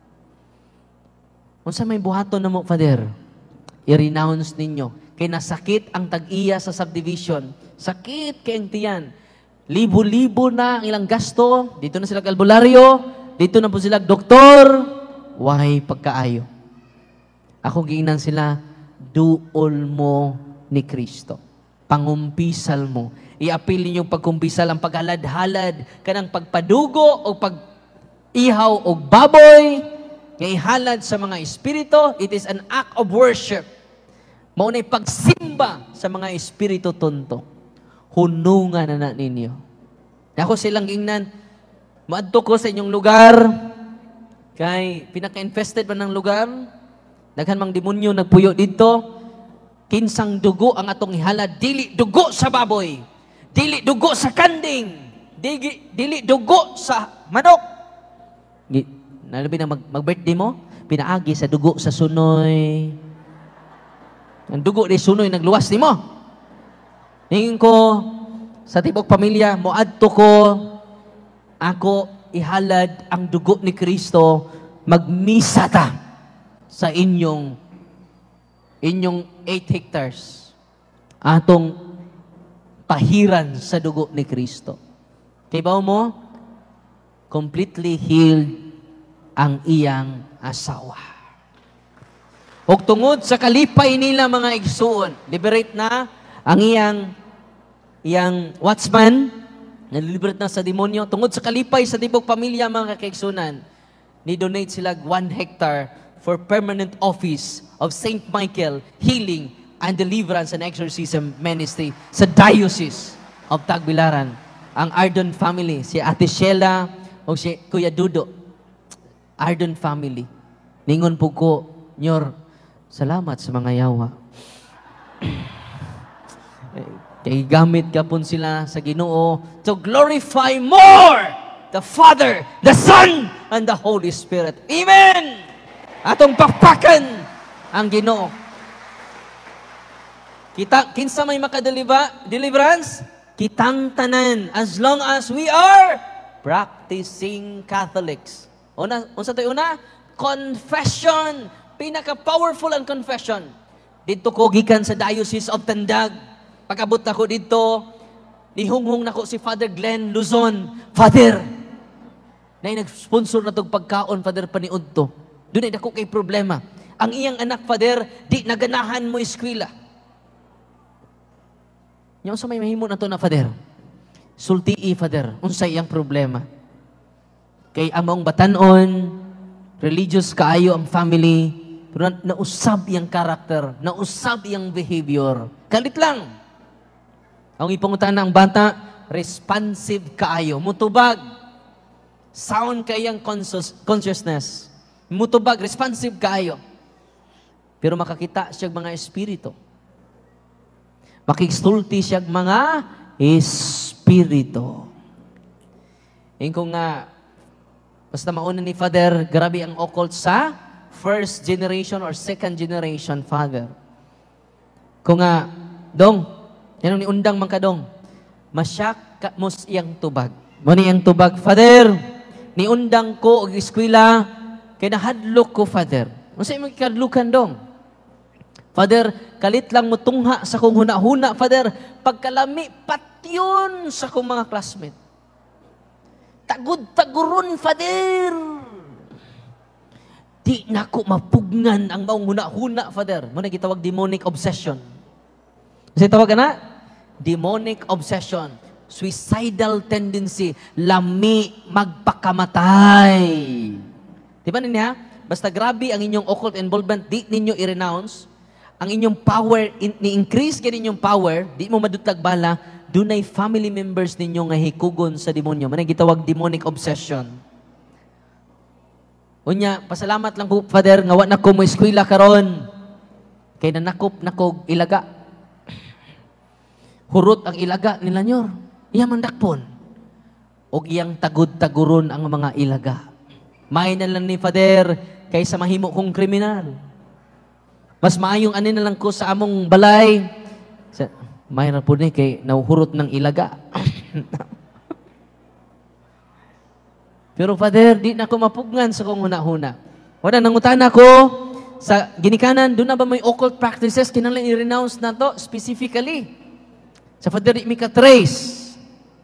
Kung sa may buhato na mo, Father, i-renounce ninyo. Kaya nasakit ang tag-iya sa subdivision. Sakit kayong tiyan. Libo-libo na ang ilang gasto. Dito na sila albularyo. Dito na po sila doktor. Why pagkaayo? Ako giinan sila, duol mo ni Kristo. Pangumpisal mo. I-apil ninyong pagkumpisal ang paghalad-halad, kanang pagpadugo o pag-ihaw o baboy, nga ihalad sa mga espiritu. It is an act of worship. Maunay pagsimba sa mga espiritu tunto. Hunungan na na ninyo. Ako silang ingnan, maadto ko sa inyong lugar, kay pinaka-infested man ng lugar, daghan mang demonyo nagpuyo dito. Kinsang dugo ang atong ihalad. Dili dugo sa baboy. Dili dugo sa kanding. Dili, dili dugo sa manok. Nalabi na mag, mag-birthday mo, pinaagi sa dugo sa sunoy. Ang dugo ni sunoy nagluwas ni mo. Hingin ko sa tibok pamilya, moadto ko, ako ihalad ang dugo ni Kristo, magmisa ta sa inyong inyong eight hectares atong pahiran sa dugo ni Kristo. Kay ba mo, completely healed ang iyang asawa. Og tungod sa kalipay nila mga igsuon, liberate na ang iyang iyang watchman, na-liberate na sa demonyo. Tungod sa kalipay sa tibok pamilya mga kaigsunan, ni-donate sila one hectare for permanent office of Saint Michael Healing and Deliverance and Exorcism Ministry sa Diocese of Tagbilaran. Ang Ardon family, si Ate Sheila o si Kuya Dudo, Ardon family. Ningon po ko, Nyor, salamat sa mga yawa. Kay gamit ka po sila sa Ginoo to glorify more the Father, the Son, and the Holy Spirit. Amen! Atong pakpakan ang Ginoo. Kita, kinsa may makadeliva, deliverance? Kitang tanan, as long as we are practicing Catholics. Una, unsa tayo una? Confession. Pinaka-powerful ang confession. Dito ko gikan sa Diocese of Tandag. Pag-abot ako dito, nihunghong nako si Father Glenn Luzon. Father, na nag-sponsor na itong pagkaon, Father, paniud to. Doon ay dako kay problema. Ang iyang anak, Father, di naganahan mo eskwela. Yung sa may mahimo na to na, Father, sultii, Father, unsay iyang problema. Kay among batanon, religious kaayo ang family, pero nausab iyang karakter, nausab iyang behavior. Kalit lang. Ang ipangutan ng bata, responsive kaayo. Mutubag. Sound kayang conscious, consciousness. Mutubag, responsive kaayo. Pero makakita siya mga espiritu. Makikstulti siya mga espiritu. Yung kung nga, basta mauna ni Father, grabe ang occult sa first generation or second generation, Father. Kung nga, dong, yan ni undang man ka dong, masyak ka mos iyang tubag. Muna iyang tubag, Father, ni undang ko og eskwela, kay nahadlok ko, Father. Masa imong ikadlukan dong? Father, kalit lang mo tungha sa kong huna-huna, Father, pagkalami, patyon sa kong mga classmate. Tagud-taguron, Father. Di na ko mapugnan ang maong huna-huna, Father. Muna gitawag demonic obsession. Kasi tawag na? Demonic obsession. Suicidal tendency. Lami magpakamatay. Di ba niya? Basta grabe ang inyong occult involvement, di ninyo i-renounce. Ang inyong power, ni-increase ka ninyong power, di mo madutlag bala, dunay family members ninyo nga hikugon sa demonyo. Manang gitawag demonic obsession. Unya, pasalamat lang ko, Father, nga wa na ko mo eskwela karon. Kay nanakop na ko ilaga. Hurot ang ilaga nila nyor. Iya mandakpon. Og iyang tagud-taguron ang mga ilaga. May na lang ni Father, kaysa mahimo kong kriminal. Mas maayong ani na lang ko sa among balay. Sa, may na po ni kay nauhurot ng ilaga. Pero Father, di na ko mapugnan sa kong huna-huna. Wala nangutan ako sa ginikanan, doon na ba may occult practices kinahanglan i-renounce na to specifically? Sa Father, di mi ka trace.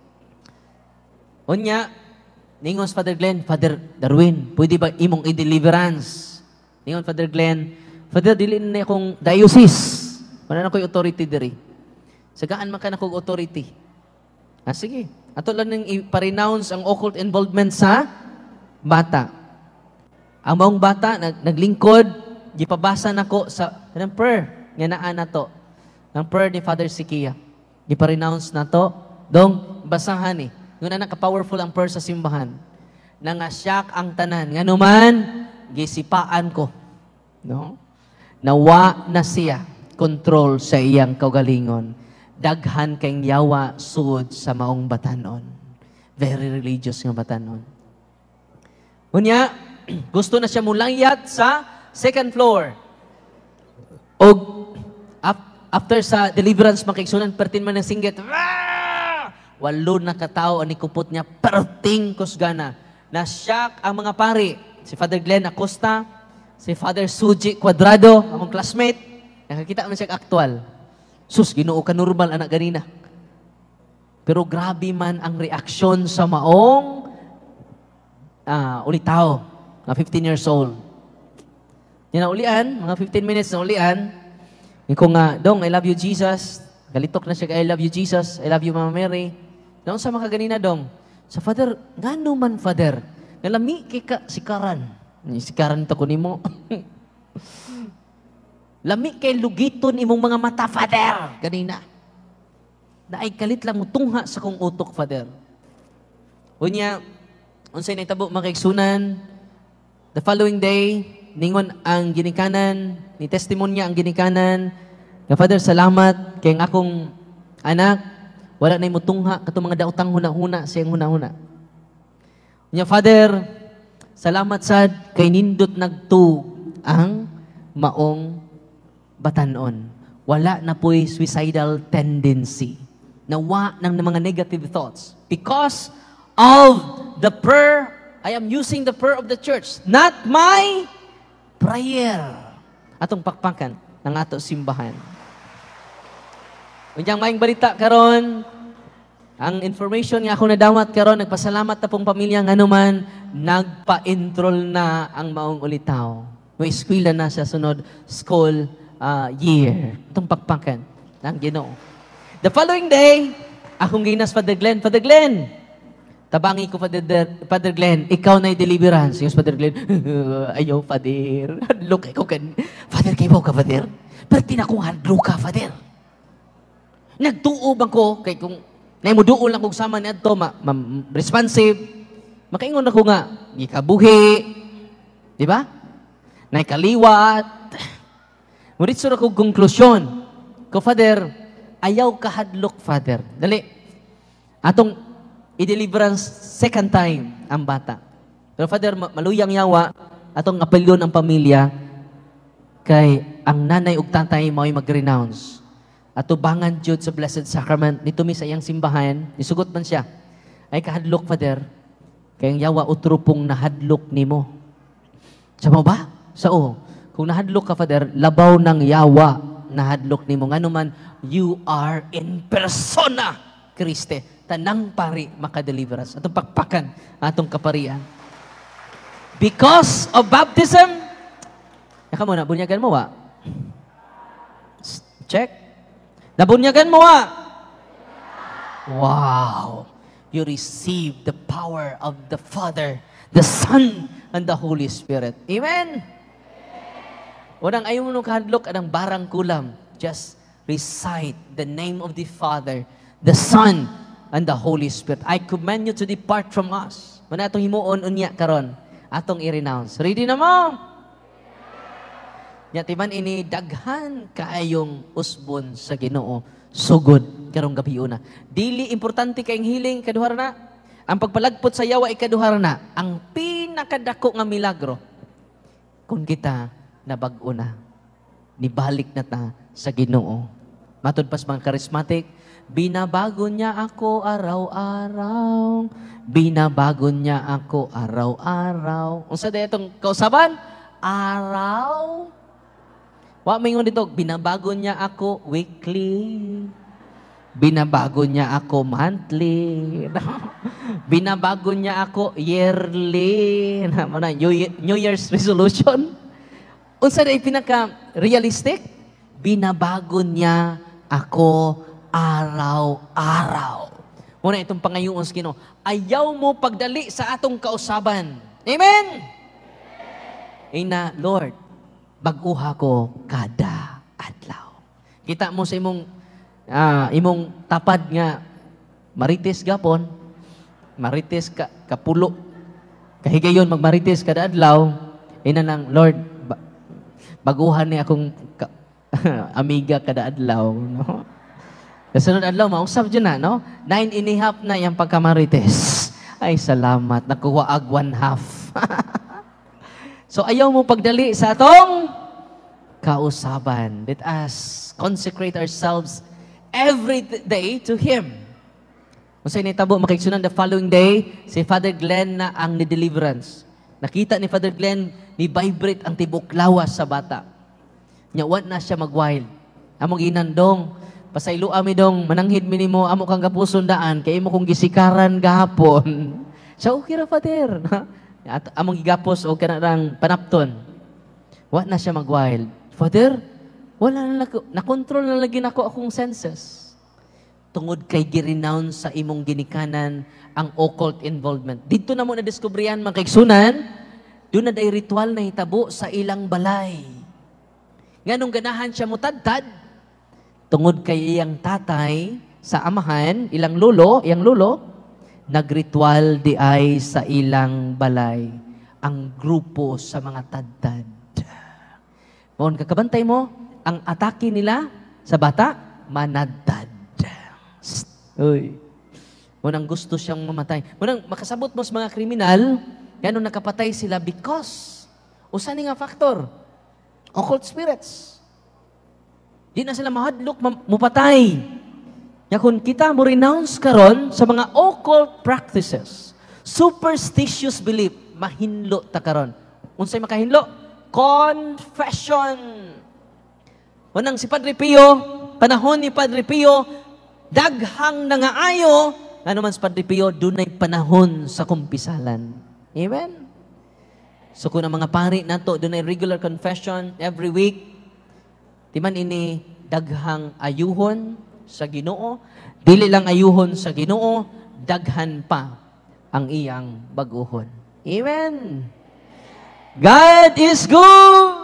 Unya, ningon sa Father Glenn, Father Darwin, pwede ba imong i-deliverance? Ningon Father Glenn, Father, dili na akong diocese. Wala na ko'y authority diri. Sagaan man ka na kong authority. Ah, sige. Ato lang nang i-renounce ang occult involvement sa bata. Ang maong bata, nag naglingkod, gipabasa na ko sa ng prayer, nga naa na to. Ang prayer ni Father Sikia. Gipa-renounce na to. Dong, basahan eh. Yung na ka-powerful ang prayer sa simbahan. Nangasyak ang tanan. Nga naman, gisipaan ko. No? Nawa na siya control sa iyang kaugalingon. Daghan kayong yawa sud sa maong batanon. Very religious nga batanon. Unya, gusto na siya mulayat sa second floor. O after sa deliverance makiksunan, pertin man ng singgit. Walo na katao ani kupot niya, perting kusgana. Na-shock ang mga pari. Si Father Glenn Acosta, si Father Suji Cuadrado, among classmate, nakakita man siya aktual. Sus, Ginoo ka normal anak ganina. Pero grabe man ang reaksyon sa maong uh, ulitaw, mga fifteen years old. Yan na ulian, mga fifteen minutes na ulian. Yung ko nga, Dong, I love you, Jesus. Galitok na siya, I love you, Jesus. I love you, Mama Mary. Doon sa mga ganina, Dong. Sa Father, nga man, Father. Nalami kay ka, si Karan. Si Karan ito ko ni mo. Lami kay lugiton imong mga mata, Father. Ganina. Na ay kalit lang mo tungha sa kong utok, Father. Unya, unsay nitabo makaigsunan, the following day, ningon ang ginikanan, ni testimonya ang ginikanan, nga Father, salamat kay ang akong anak, wala na imutungha katong mga daotang huna-huna siyang huna-huna. Unya, Father, salamat sad kay nindot nagtu ang maong batanon. Wala na po'y suicidal tendency. Nawa ng mga negative thoughts. Because of the prayer, I am using the prayer of the church, not my prayer. Atong pakpakan ng ato simbahan. Unyang maing balita karon, ang information nga ako nadawat karon, nagpasalamat na pong pamilya nga naman, nagpa-enroll na ang maong ulitaw. May eskwela na sa sunod school uh, year. Itong pakpakan ng Ginoo. The following day, akong ginas Father Glenn, Father Glenn, tabangi ko, Father, Father Glenn, ikaw na'y deliverance. Yung Father Glenn, ayaw, Father. Hadlok ko kan. Father, kayo ka, Father? Pero tinakong hadlok ka, Father. Nagtuob ako, kay kung naimuduol lang kong sama ni Adto, ma, ma, responsive, makaingon ako nga, ikabuhi, di ba? Naikaliwat. Ngunit sura kong konklusyon, ko, Father, ayaw kahadlok, Father. Dali, atong i-deliverance second time ang bata. Pero Father, maluyang yawa, atong apelyon ang pamilya, kay ang nanay ug tatay mao'y mag-renounce. Ato bangan jud sa Blessed Sacrament, nito mi sa iyang simbahan, nisugot man siya, ay kahadlok, Father, kay ang yawa utrupong nahadlok nimo. Sa mo ba? Sao? Kung nahadlok ka, Father, labaw ng yawa nahadlok nimo. Nga naman, you are in persona, Kriste. Tanang pari makadeliverance. Atong pakpakan, atong kaparian. Because of baptism, yaka mo, nabunyagan mo, wa? Check. Nabunyagan mo, wa? Wow. You receive the power of the Father, the Son, and the Holy Spirit. Amen? Unang ayaw mo nung kahadlok, anang barang kulam. Just recite the name of the Father, the Son, and the Holy Spirit. I command you to depart from us. Muna itong himuon unya karon, atong i-renounce. Ready na mo? Yatiman ini daghan kaayong usbon sa Ginoo. Sugod karong gabi una. Dili importante kayong healing kaduhara na. Ang pagpalagpot sa yawa ikaduhara na. Ang pinakadako nga milagro kung kita nabag-o na. Nibalik na ta sa Ginoo. Matod pas mga charismatic, binabago niya ako araw-araw. Binabago niya ako araw-araw. Unsa day itong kausaban? Araw. Wa mingon dito, binabago niya ako weekly. Binabago niya ako monthly. Binabago niya ako yearly. New Year's resolution. Unsa day pinaka realistic? Binabago niya ako araw-araw. Muna itong pangayoon sa Ginoo. Ayaw mo pagdali sa atong kausaban. Amen? Ina, Lord, baguha ko kada adlaw. Kita mo sa imong uh, imong tapad nga marites gapon, marites ka kapulo. Kahigayon magmarites kada adlaw. Ina nang Lord, ba, baguhan ni akong ka, amiga kada adlaw, no? Kasunod adlaw mausap dyan na, no? Nine and a half na yung pagkamarites. Ay, salamat. Nakuha ag one half. So, ayaw mo pagdali sa atong kausaban. Let us consecrate ourselves every day to Him. Kung sa'yo nitabo, makiksunan the following day, si Father Glenn na ang ni-deliverance. Nakita ni Father Glenn, ni-vibrate ang tibok lawas sa bata. Nyawat na siya mag-wild. Among inandong, pasaylo ami dong, mananghid minimo, amo kang kapusundaan, kaya mo kong gisikaran gahapon. Sa okay ra, Father. At among gigapos o kanarang panapton. Wa na siya mag-wild. Father, wala na lako, na-control na lagi nako akong senses. Tungod kay girenounce sa imong ginikanan ang occult involvement. Dito na mo na-discoveryan mga kaigsunan, doon na day ritual na hitabo sa ilang balay. Nganong ganahan siya mutadtad, tungod kay iyang tatay sa amahan, ilang lolo, iyang lolo, nagritual di ay sa ilang balay ang grupo sa mga tadtad. Noon kakabantay mo, ang atake nila sa bata, manadtad. Uy. Munang gusto siyang mamatay. Munang makasabot mo sa mga kriminal, ganun nakapatay sila because usa ni nga factor, occult spirits. Di na sila mahadlok, mupatay. Ya kung kita mo renounce karon sa mga occult practices, superstitious belief, mahinlo ta karon. Unsay makahinlo? Confession. Munang si Padre Pio, panahon ni Padre Pio, daghang nangaayo, ano man si Padre Pio, dunay panahon sa kumpisalan. Amen? So kung ang mga pari nato, dunay regular confession every week, di man ini daghang ayuhon sa Ginoo, dili lang ayuhon sa Ginoo, daghan pa ang iyang baguhon. Amen? God is good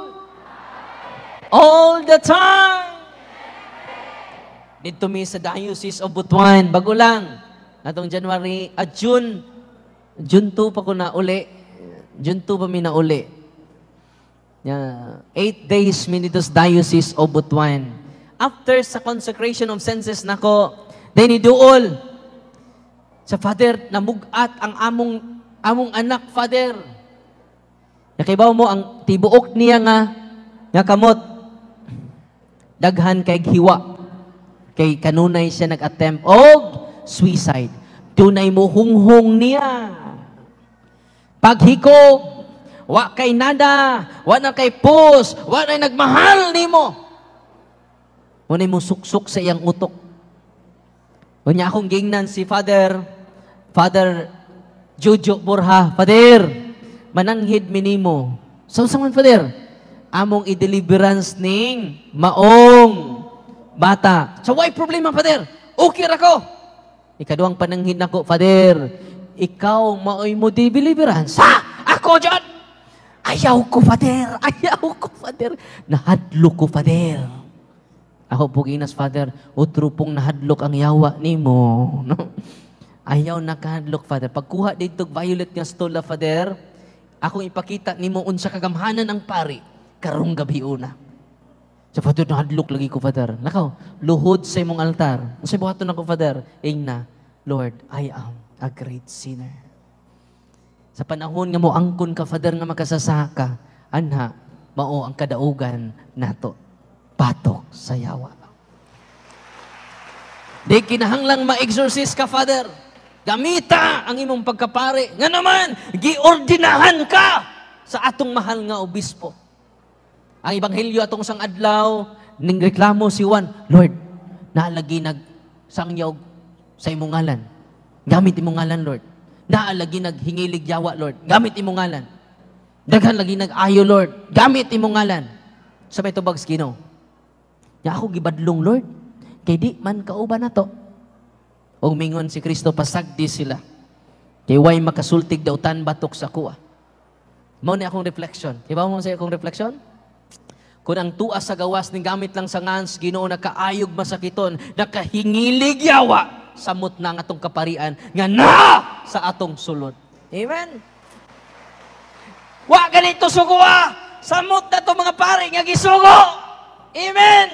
all the time. Dito mi sa Diocese of Butuan, bago lang. Atong January, at June, June two pa ko na uli. June two pa mi na uli. Yeah. Eight days mi dito sa Diocese of Butuan. After sa consecration of senses nako, then iduol. Sa Father, namugat ang among among anak, Father. Nakibaw mo, ang tibuok niya nga, nga kamot, daghan kay hiwa. Kay kanunay siya nag-attempt og suicide. Dunay mo hunghong niya. Paghikog, wa kay nada, wa na kay pus, wa na nagmahal nimo. Wa na mo suksok sa iyang utok. Unya akong gingnan si Father, Father Jojo Borja, Father, mananghid minimo. So saman Father, among i-deliverance ning maong bata. So why problema, Father? Okay ra ko. Ikaduhang pananghid nako, Father, ikaw maoy mo deliverance. Ha? Ako dyan! Ayaw ko, Father. Ayaw ko, Father. Nahadlok ko, Father. Ako po ginas, Father, utro pong nahadlok ang yawa nimo. No? Ayaw nakahadlok, Father. Pagkuha dito violet nga stola, Father, akong ipakita nimo unsa kagamhanan ang pari karong gabi una. Sa Father, nahadlok lagi ko, Father. Nakaw, luhod sa imong altar. Sa buhaton ako, Father, ingna, Lord, I am a great sinner. Sa panahon nga mo angkon ka, Father, nga makasasaka, anha, mao ang kadaugan nato. Patok sa yawa. Di kinahanglang ma-exorcist ka, Father. Gamita ang imong pagkapari. Nga naman, giordinahan ka sa atong mahal nga obispo. Ang ebanghelyo atong sang adlaw, ning reklamo si Juan, Lord, naalagi nag sangyaw sa imong ngalan. Gamit imong ngalan, Lord. Naalagi naghingilig yawa, Lord. Gamit imong ngalan. Daghan lagi nag-ayo, Lord. Gamit imong ngalan. Sa may tubag Ginoo. Ya ako gibadlong, Lord. Kay di man kauban nato. Og mingon si Kristo, pasagdi sila. Kay way makasultig daw tan batok sa kuha. Mao ni akong reflection. Iba mo sa akong reflection? Kung ang tuas sa gawas ning gamit lang sa ngans, Ginoo nakaayog masakiton, nakahingilig yawa, samot na ang atong kaparian nga na sa atong sulod. Amen. Wa ganito suguwa, samot na to mga pari nga gisugo. Amen.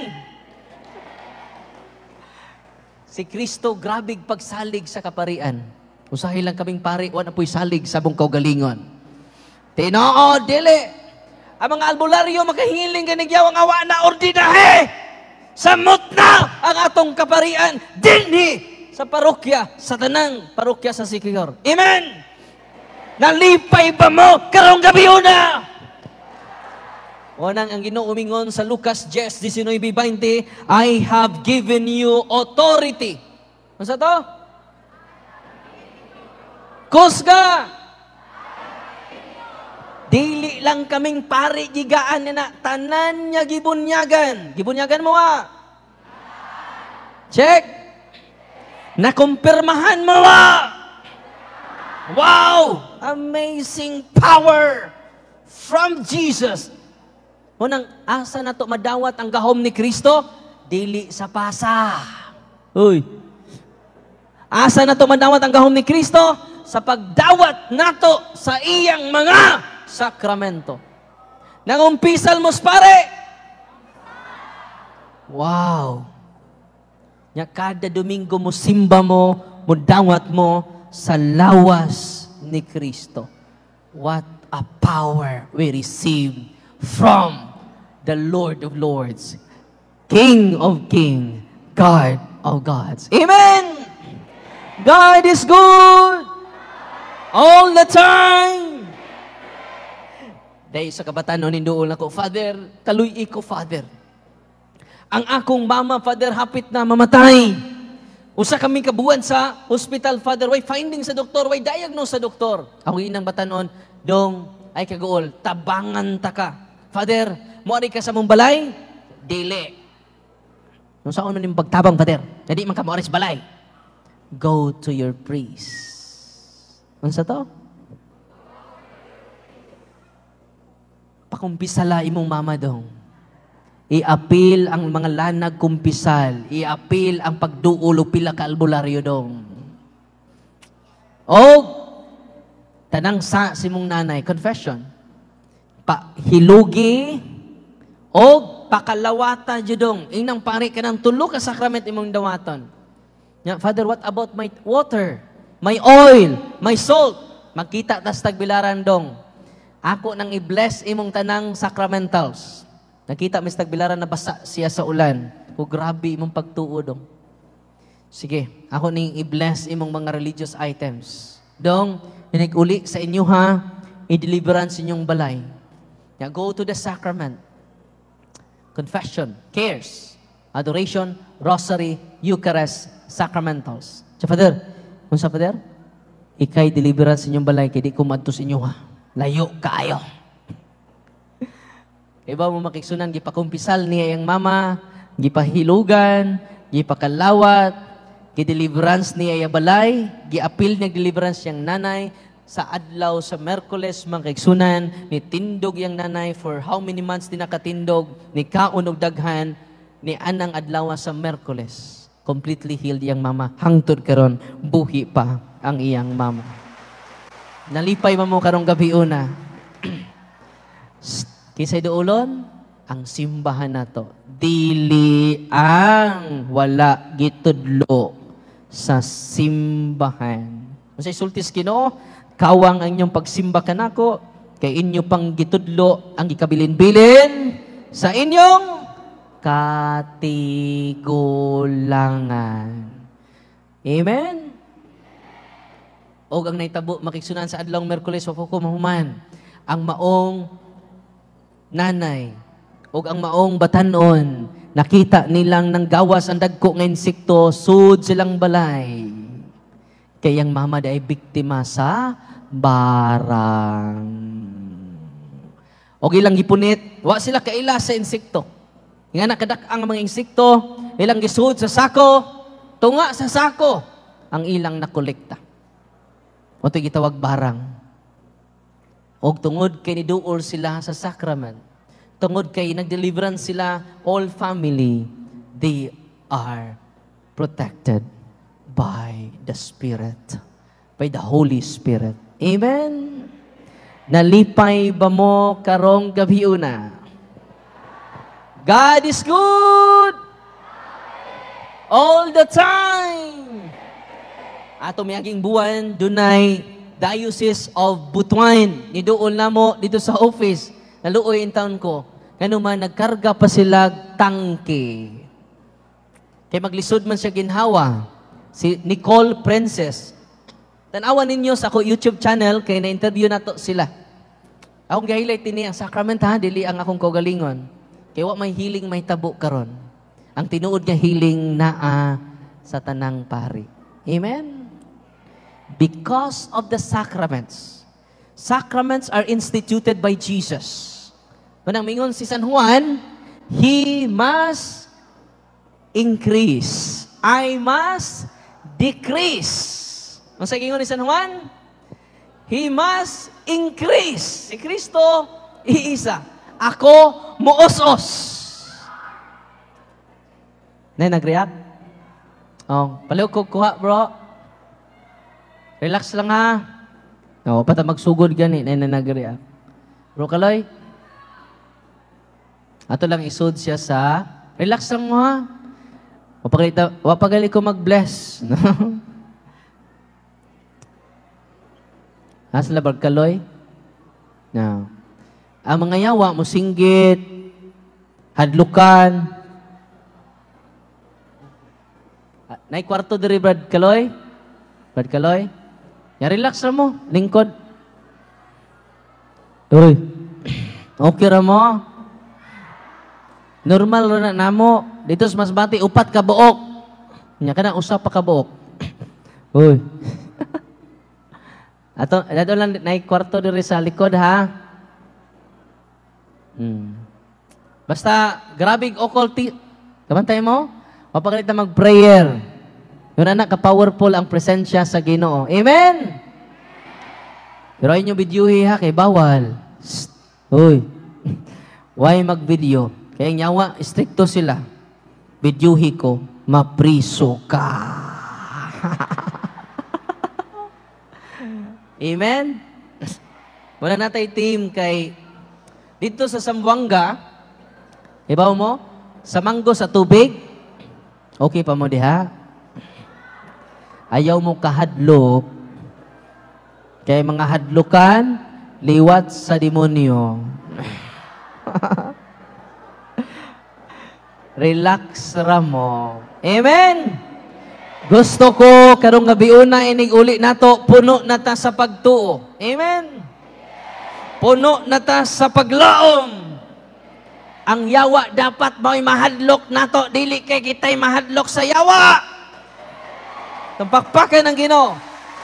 Si Kristo grabig pagsalig sa kaparian. Usahay lang kaming pari, wa na po'y salig sa bong kaugalingon. Tinoo, dili. Ang mga albularyo makahiling ganigyaw ang awa na ordinahe. Samot na ang atong kaparian dinhi sa parokya, sa tanang parokya sa Siquijor. Amen! Nalipay ba mo karong gabi una? Unang ang Ginoo umingon sa Lucas ten, nineteen twenty, I have given you authority. Ano sa to? Kusga! Dili lang kaming pari gigaan na tanan niya gibunyagan. Gibunyagan mo ah. Check. Nakumpirmahan mo ah. Wow! Amazing power from Jesus. Unang asa na to madawat ang gahom ni Kristo? Dili sa pasa. Uy. Asa na to madawat ang gahom ni Kristo? Sa pagdawat nato sa iyang mga sakramento. Nangumpisal mo pare. Wow. Nya kada Domingo mo simba mo, mudawat mo sa lawas ni Kristo. What a power we receive from the Lord of Lords, King of Kings, God of Gods. Amen! God is good all the time. Dahil sa kabataan noon, hindoon ako, Father, kaluy ko, Father. Ang akong mama, Father, hapit na mamatay. Usa kami kabuan sa hospital, Father. Way finding sa doktor, way diagnose sa doktor. Ako inang batanon, dong, ay kagool, tabangan ta ka. Father, muari ka sa mong balay? Dili. Nung saan man yung pagtabang, Father? Hindi man ka muari sa balay. Go to your priest. Ano sa to? Pakumpisala imong mama dong. I-appeal ang mga lanag kumpisal. I-appeal ang pagduulo pila ka albularyo dong. O, tanang sa simong nanay, confession. Pahilugi o pakalawata judong. Inang pari ka ng tulo ka sakrament imong dawaton. Yeah, Father, what about my water, my oil, my salt? Magkita tas tagbilaran dong. Ako nang i-bless imong tanang sacramentals. Nakita mis tagbilaran na basa siya sa ulan. O grabe imong pagtuo dong. Sige, ako ning i-bless imong mga religious items. Dong, hiniguli sa inyo ha, i-deliverance inyong balay. Yeah, go to the sacrament. Confession, cares, adoration, rosary, Eucharist, sacramentals. So, Father, kung sa Father, ikay deliverance inyong balay, kaya di kumadto sa inyo ha. Layo kaayo. Iba mo makiksunan, gipakumpisal niya yung mama, gipahilugan, gipakalawat, gideliverance niya yung balay, giapil niya deliverance yung nanay, sa adlaw sa Merkules, makiksunan, ni tindog yung nanay for how many months din nakatindog, ni kaunog daghan, ni anang adlaw sa Merkules. Completely healed yung mama. Hangtod karon, buhi pa ang iyang mama. Nalipay mo mo karong gabi una. Kisay doolon, ang simbahan nato. Dili ang wala gitudlo sa simbahan. Masay sultis Ginoo, kawang ang inyong pagsimba kanako, kay inyo pang gitudlo ang gikabilin-bilin sa inyong katigulangan. Amen? O ang naitabo, makiksunan sa adlong Merkules, wako ko mahuman, ang maong nanay, o ang maong batanon, nakita nilang nang gawas ang dagko ng insekto, sud silang balay. Kayang mama ay biktima sa barang. O ilang gipunit, wa sila kaila sa insekto. Nga nakadak ang mga insekto, ilang gisud sa sako, tunga sa sako, ang ilang nakolekta. O ito'y gitawag barang. O tungod kay niduol sila sa sacrament, tungod kay nag-deliverance sila, all family, they are protected by the Spirit, by the Holy Spirit. Amen? Nalipay ba mo karong gabi una? God is good all the time. Ato miyaging buwan, dunay Diocese of Butuan. Niduol na mo dito sa office. Naluoy in town ko. Kano man, nagkarga pa sila tangke. Kaya maglisod man siya ginhawa. Si Nicole Princess. Tanawan ninyo sa ako YouTube channel, kaya na-interview na to sila. Akong gahilig tini ang sacrament ha, dili ang akong kaugalingon. Kaya wa may healing may tabo karon. Ang tinuod nga healing naa sa tanang pari. Amen? Because of the sacraments, Sacraments are instituted by Jesus. Manang mingon si San Juan, He must increase. I must decrease. Ang sa ingon ni San Juan, He must increase. Si Kristo, iisa. Ako, muos-os. Na nag-react? Oh, paliw ko kuha, bro. Relax lang ha. Oh, pata magsugod gani na nag-react. Bro Kaloy, ato lang isod siya sa relax lang mo ha. Wapagalitan, wapagali ko mag-bless. No? Asa labag Kaloy? No. Ang mga yawa mo singgit, hadlukan. Nay kwarto diri Brad Kaloy? Brad Kaloy? Ya relax ra mo, lingkod. Uy. Okay ra mo. Normal ra na namo. Dito sa Masbate upat ka buok. Nya kana usa pa ka buok. Uy. Ato ato lang nay kwarto diri sa likod ha. Hmm. Basta grabing occulti. Kabantay mo? Mapagalit na mag-prayer. Yun anak, ka-powerful ang presensya sa Ginoo. Amen? Pero ayun yung videohi ha, kay bawal. Shh. Uy. Why mag-video? Kaya nyawa, stricto sila. Videohi ko, mapriso ka. Amen? Wala na tayo team kay dito sa Zamboanga, ibaw mo, sa manggo sa tubig, okay pa mo diha? Ayaw mo kahadlok, kaya mga hadlukan, liwat sa demonyo. Relax ra mo. Amen? Gusto ko, karong gabi una, inig uli nato, puno na ta sa pagtuo. Amen? Puno na ta sa paglaom. Ang yawa dapat mo'y mahadlok nato, dili kay kita'y mahadlok sa yawa. Tampakpakan ng Ginoo.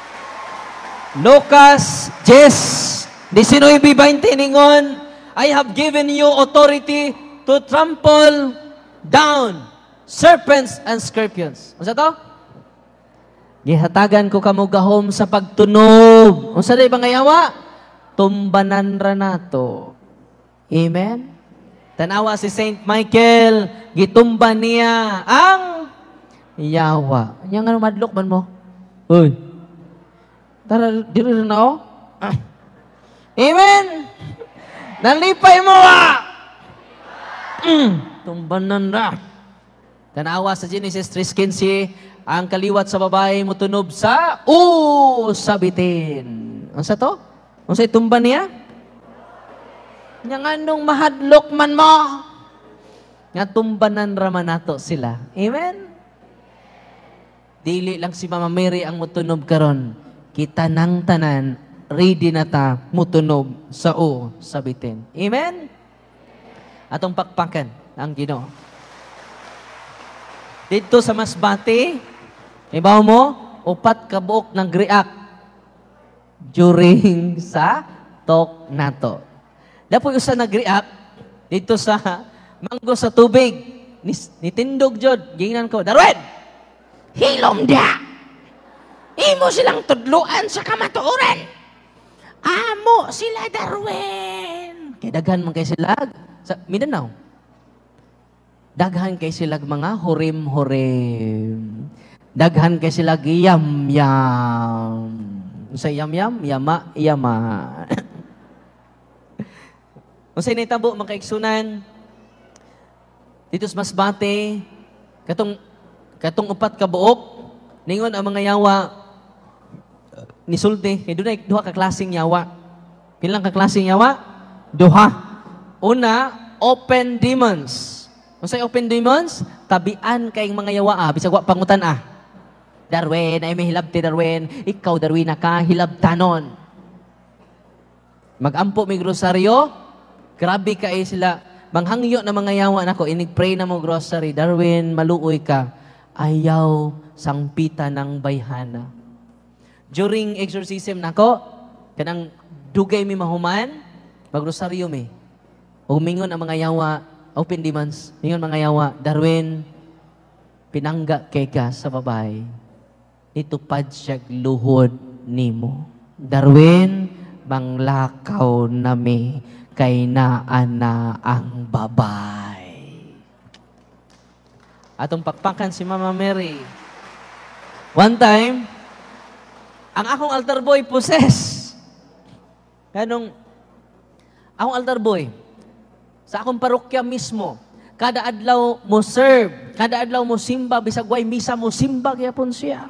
Lucas ten twenty ningon, I have given you authority to trample down serpents and scorpions. Unsa to? Gihatagan ko kamo gahom sa pagtunog. Unsa day bangayawa? Tumbanan ra nato. Amen. Tanawa si Saint Michael, gitumban niya ang yawa. Nya nga madlok man mo. Uy. Tara diri na oh. Ah. Amen. Nalipay mo ah. Mm. Tumbanan ra. Tanawa sa Genesis three fifteen, ang kaliwat sa babae mo tunob sa o sabitin. Unsa to? Unsa itumban niya? Nya nganong mahadlok man mo. Nga tumbanan ra man nato sila. Amen. Dili lang si Mama Mary ang mutunob karon. Kita nang tanan, ready na ta mutunob sa o sabitin. Amen? Atong pakpakan ang Ginoo. Dito sa Masbate, ibaw mo, upat ka buok ng griak during sa talk nato. Dapat usa nagriak dito sa manggo sa tubig. Nitindog jod, gingan ko, Darwin! Hilom da. Imo silang tudluan sa kamatuoran. Amo sila Darwin. Kay daghan man kay sila sa Mindanao. Daghan kay sila mga hurim-hurim. Daghan kay sila yam-yam. Sa yam-yam, yama, yama. Unsay nitabo mga kaigsunan? Dito sa Masbate, katong Katong upat ka buok, ningon ang mga yawa ni sulti, kay dunay duha ka klaseng yawa. Pilang ka klaseng yawa? Duha. Una, open demons. Unsay open demons? Tabian kay mga yawa ah, bisag wa pangutan ah. Darwin, ay may hilabti Darwin. Ikaw Darwin na ka hilabtanon. Magampo may grosaryo, grabe ka eh sila. Manghangyo na mga yawa nako, inig-pray na mo grocery, Darwin, maluoy ka. Ayaw sangpita ng bayhana. During exorcism nako, kanang dugay mi mahuman, magrosaryo mi. O mingon ang mga yawa, open demands, mingon mga yawa, Darwin, pinangga kay ka sa babae, itupad siya luhod nimo. Darwin, manglakaw nami kay naana ang babay. Atong pakpakan si Mama Mary. One time, ang akong altar boy possess. Ganong, akong altar boy, sa akong parokya mismo, kada adlaw mo serve, kada adlaw mo simba, bisag way misa mo simba, kaya pun siya.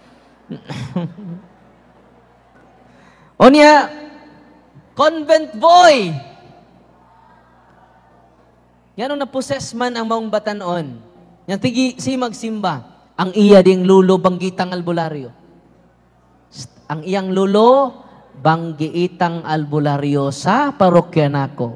O niya, convent boy. Yan ang napossess man ang maong batanon. Yan tigi si magsimba. Ang iya ding lulo banggitang albularyo. Ang iyang lulo banggiitang albularyo sa parokya nako.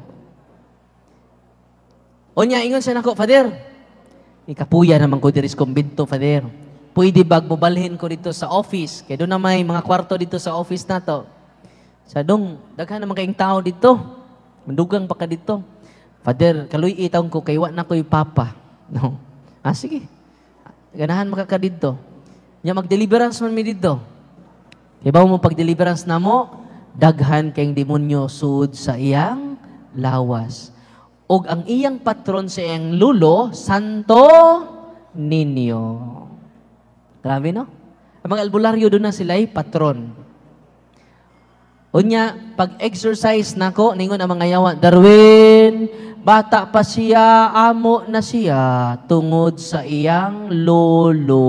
O niya, ingon siya nako, Father, ikapuya naman ko diris kumbinto, Father. Pwede bag mobalhin ko dito sa office. Kaya doon na may mga kwarto dito sa office na to. Sa dong, daghan naman kayong tao dito. Mandugang pa ka dito. Father, kaluy itawang ko, kay wa na ko yung papa. No. Ah, sige. Ganahan makaka dito. Nya mag-deliverance man mi dito. Ibaw mo pag-deliverance na mo, daghan kayong demonyo sud sa iyang lawas. Og ang iyang patron sa iyang lulo, Santo Niño. Grabe, no? Ang mga albularyo doon na sila ay patron. Unya, pag-exercise nako, ningon ang mga yawa, Darwin, bata pa siya, amo na siya, tungod sa iyang lolo.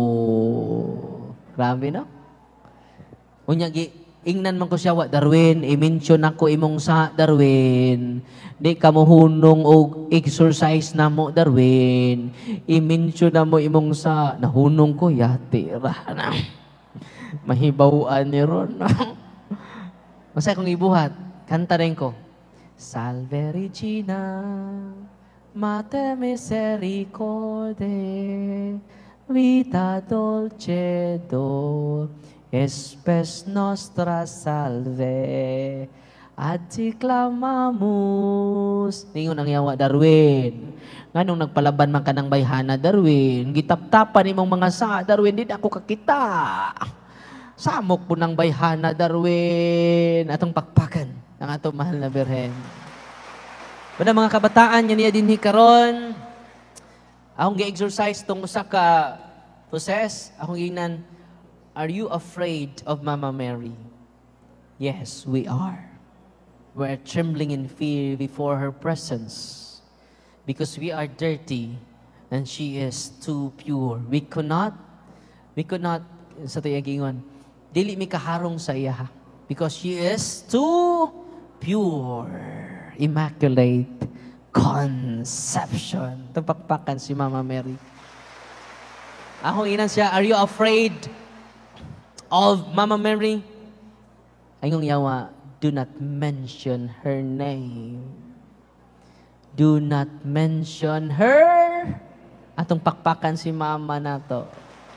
Grabe, no? Unya, ingnan man ko siya, wa, Darwin, i-mention ako imong sa, Darwin. Di ka mo hunong o exercise na mo, Darwin. I-mention na mo imong sa, nahunong ko, yati, rana. Mahibawaan ni Ron, no? Masaya kong ibuhat, kanta rin ko. Salve Regina, Mater Misericorde, Vita Dulcedo, Espes Nostra Salve, Adsi clamamus. Ningon ang yawa, Darwin. Nganong nagpalaban man ka ng bayhana, Darwin. Gitap-tapan imong mga sa, Darwin, di ako kakita. Samok po ng bayhana, Darwin. Atong pakpakan ng atong mahal na Birhen. Bada mga kabataan, yan niya din hikaron. Akong gi-exercise tong usa ka possess. Akong ginan, are you afraid of Mama Mary? Yes, we are. We're trembling in fear before her presence because we are dirty and she is too pure. We could not, we could not, sa tuyagingon, dili mi kaharong sa iya because she is too pure. Immaculate conception. Tapakpakan si Mama Mary. Ako inan siya, are you afraid of Mama Mary? Ayong yawa, do not mention her name. Do not mention her. Atong pakpakan si Mama nato.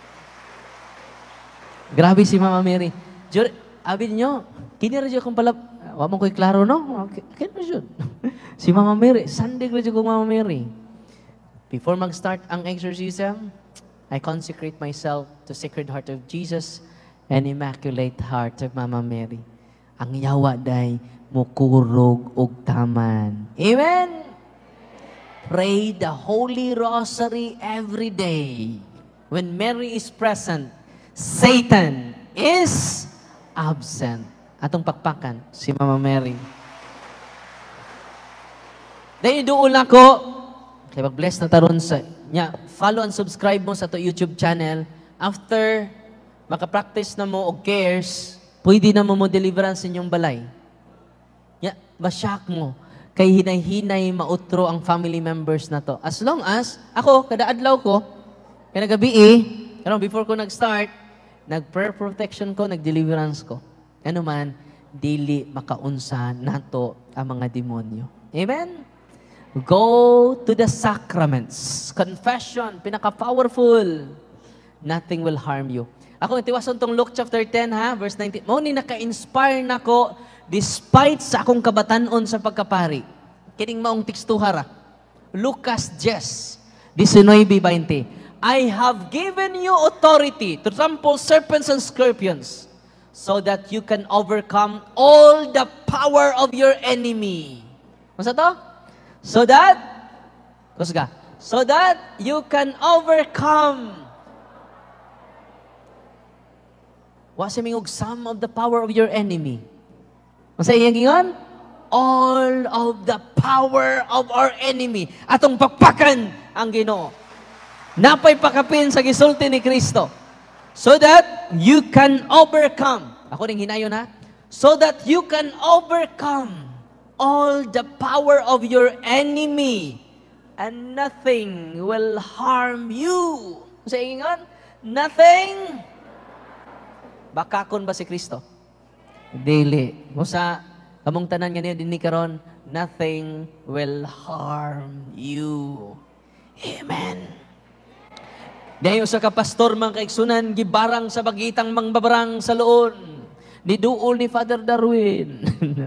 Grabe si Mama Mary. Jure, abin nyo, kinira kong pala, wa mo ko'y klaro, no? Okay, okay na siya. Si Mama Mary, sandig na siya kong Mama Mary. Before mag-start ang exorcism, I consecrate myself to Sacred Heart of Jesus and Immaculate Heart of Mama Mary. Ang yawa day, mukurog og taman. Amen? Pray the Holy Rosary every day. When Mary is present, Satan is absent. Atong pakpakan, si Mama Mary. Dahil doon ako, kaya mag-bless na taron sa, nya, follow and subscribe mo sa to YouTube channel. After makapractice na mo og cares, pwede na mo mo deliverance inyong balay. Nya, basyak mo. Kay hinay-hinay mautro ang family members na to. As long as, ako, kada adlaw ko, kaya nagabi eh, before ko nag-start, nag-prayer protection ko, nag-deliverance ko. Ano man, dili makaunsa nato ang mga demonyo. Amen? Go to the sacraments. Confession, pinaka-powerful. Nothing will harm you. Ako, itiwason tong Luke chapter ten, ha? Verse nineteen. Mo ni naka-inspire nako despite sa akong kabatanon sa pagkapari. Kining maong tekstuhara. Lucas ten, nineteen twenty. I have given you authority to trample serpents and scorpions so that you can overcome all the power of your enemy. Masa to? So that, kusga, so that you can overcome. Wasa mingog some of the power of your enemy. Masa iyang gingon? All of the power of our enemy. Atong pakpakan ang Ginoo. Napay pakapin sa gisulti ni Kristo. So that you can overcome. Ako ring hinayon ha. So that you can overcome all the power of your enemy and nothing will harm you. Sa ingon, nothing. Bakakon ba si Kristo? Dili. Musa, kamong tanan nga niya din ni karon, nothing will harm you. Amen. Dahil sa kapastor mga kaiksunan, gibarang sa bagitang mangbabarang sa loon. Ni duol ni Father Darwin.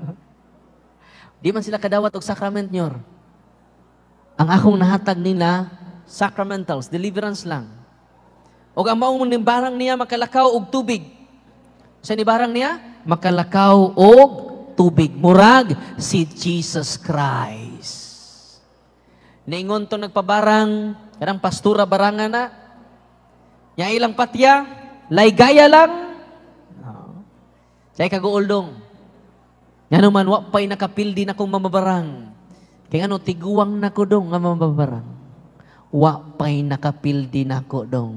Di man sila kadawat og sacrament nyor. Ang akong nahatag nila, sacramentals, deliverance lang. O ang maong nimbarang niya, makalakaw og tubig. Sa nibarang niya, makalakaw og tubig. Murag si Jesus Christ. Naingon to nagpabarang, karang pastura barangan na, nya ilang patya, laygaya lang. No. Say kaguuldong. Nga naman, wapay nakapildi na kong mamabarang. Kaya ano, tiguwang na ko dong nga mamabarang. Wapay nakapildi na ko dong.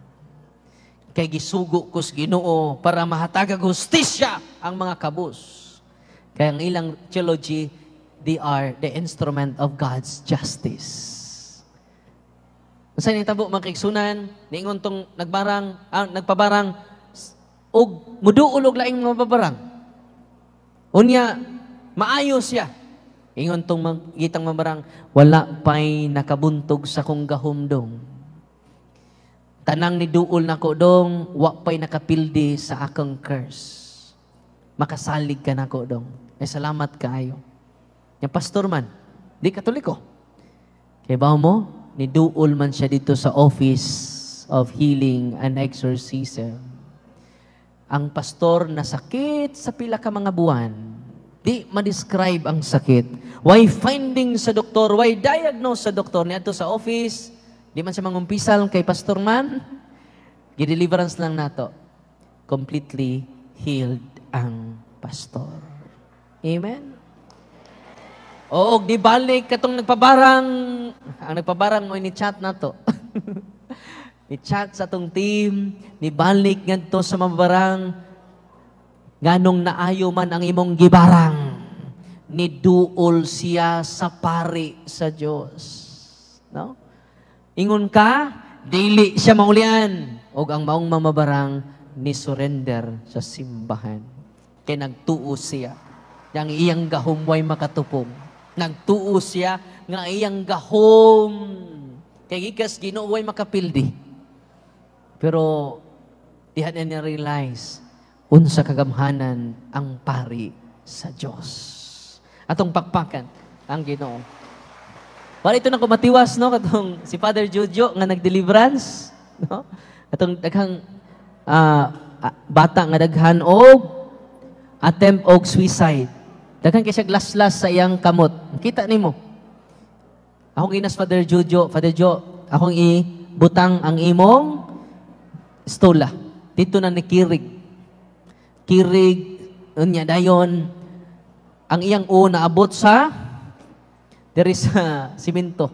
Kaya gisugo kus Ginoo para mahatagag hustisya ang mga kabus. Kaya ang ilang theology, they are the instrument of God's justice. Sa ni tabo mga kaigsunan, niingon tong nagbarang, ah, nagpabarang og muduol og laing mababarang. Unya maayo siya. Ingon tong magitang mabarang, wala pay nakabuntog sa kong gahumdong. Tanang ni duol nako dong, wa pay nakapildi sa akong curse. Makasalig ka nako dong. Ay salamat kaayo. Yang pastor man, di Katoliko. Kay bao mo, ni duol man siya dito sa Office of Healing and Exorcism. Ang pastor na sakit sa pila ka mga buwan, di ma-describe ang sakit. Why finding sa doktor, why diagnose sa doktor niya sa office, di man siya mangumpisal kay pastor man, gi-deliverance lang nato. Completely healed ang pastor. Amen? Oo, di balik katong nagpabarang, ang nagpabarang mo ni chat na to. ni chat sa tong team, ni balik ngadto sa mabarang, nganong naayo man ang imong gibarang, ni duol siya sa pari sa Dios. No? Ingon ka, dili siya maulian, og ang maong mamabarang ni surrender sa simbahan. Kay nagtuo siya, yang iyang gahom way makatupong. Nagtuo siya nga iyang gahom. Kay gikas Ginoo way makapildi. Pero diha na niya realize unsa kagamhanan ang pari sa Dios. Atong pakpakan ang Ginoo. Para ito na kumatiwas no katong si Father Jojo nga nagdeliverance, no? Atong daghang uh, bata nga daghan og attempt og suicide. Daghan kay siya glaslas sa iyang kamot. Kita nimo. Akong ginas Father Jojo, Father Jo, akong ibutang ang imong stola. Dito na ni kirig. Kirig unya dayon ang iyang o naabot sa diri sa simento.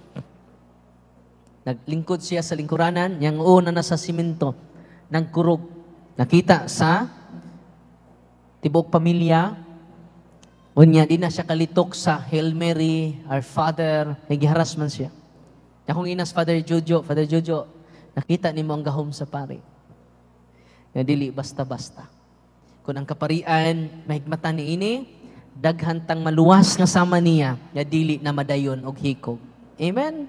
Naglingkod siya sa lingkuranan, yang o na nasa simento. Nagkurog. Nakita sa tibok pamilya. Unya, di na siya kalitok sa Hail Mary, Our Father, nagiharas man siya. Akong inas Father Jojo, Father Jojo, nakita ni mo ang gahom sa pari. Nga dili basta-basta. Kung ang kaparian, mahigmatan ni ini, daghantang maluwas nga sama niya, nga dili na madayon og hikog. Amen?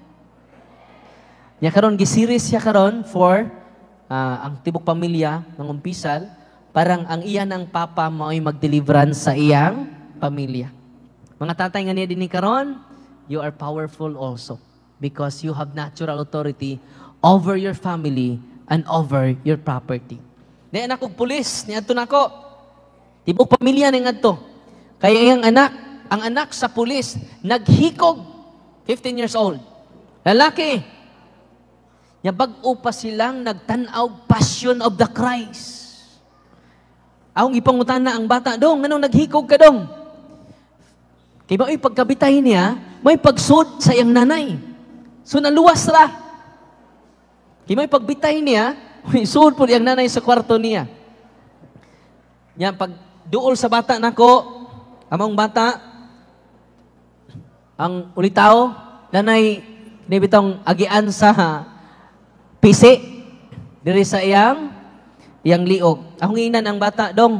Nya karon gisiris siya karon for uh, ang tibok pamilya ng umpisal, parang ang iyan ng papa mo ay mag-deliverance sa iyang pamilya. Mga tatay nga niya din ni karon, you are powerful also because you have natural authority over your family and over your property. Di anak kong pulis, niya ito na ko. Tibok pamilya na nga ito. Kaya iyang anak, ang anak sa pulis, naghikog, fifteen years old. Lalaki. Nya bag-o pa silang nagtanaw Passion of the Christ. Akong ipangutan na ang bata, dong, anong naghikog ka, dong? Kaya ba, ay pagkabitay niya, may pagsud sa iyang nanay. So, naluwas ra. Kaya may pagbitay niya, may sud po iyang nanay sa kwarto niya. Yan, pag duol sa bata nako, among bata, ang ulitaw, nanay, nibitong agian sa pisi, diri sa iyang, iyang liog. Akong inan ang bata, dong,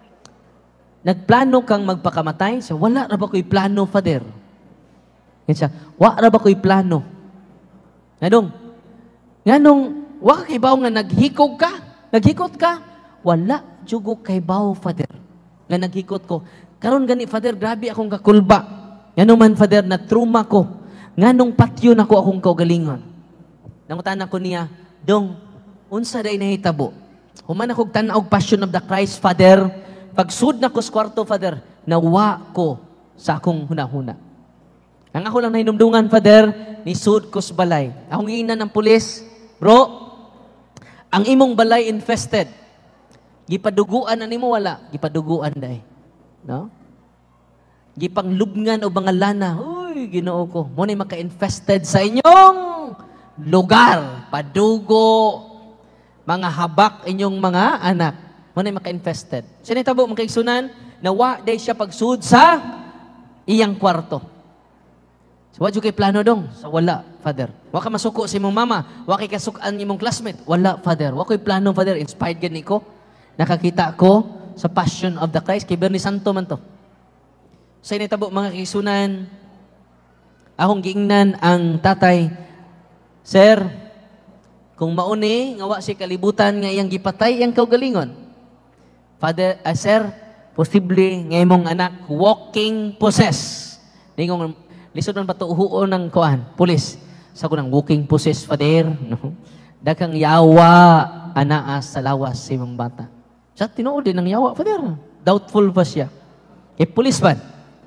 nagplano kang magpakamatay? So, wala ra ba ko'y plano, Father? Yan siya, wala ra ba ko'y plano? Nga dong, nga nung, wala kay baw nga naghikog ka? Naghikot ka? Wala, jugo kay baw, Father. Nga naghikot ko. Karon gani, Father, grabe akong kakulba. Nga nung man, Father, na truma ko. Nga nung patyo na ko akong kaugalingon. Nangutan ako niya, dong, unsa day nahitabo? Human akong tanaw Passion of the Christ, Father. Pagsud na ko sa kwarto, Father, nawa ko sa akong hunahuna. Ang ako lang nahinumdungan, Father, ni sud ko sa balay. Akong ina ng pulis, bro, ang imong balay infested. Gipaduguan na nimo wala, gipaduguan day. No? Gipanglubngan o bangalana. Uy, Ginoo ko, mo na maka-infested sa inyong lugar. Padugo, mga habak inyong mga anak. Mo na maka-infested. Sinitabo mong kaigsunan, nawa day siya pagsud sa iyang kwarto. So, what kay plano dong? So, wala, Father. Wa ka masuko sa imong mama. Wa kay kasukan imong classmate. Wala, Father. Wa ko'y plano, Father. Inspired gani ko. Nakakita ko sa Passion of the Christ. Kay Bernie Santo man to. Sa initabo mga kaigsunan, akong giingnan ang tatay, Sir, kung mauni, nga wa si kalibutan nga iyang gipatay, iyang kaugalingon. Father, uh, Sir, posible nga imong anak walking possess. Ningong lisod man patuhuon ng kuan, pulis. Sa ko nang walking possess, Father, no? Daghang yawa anaa sa lawas sa imong bata. Sa tinuod din ng yawa, Father. Doubtful pa siya. Eh, pulis man.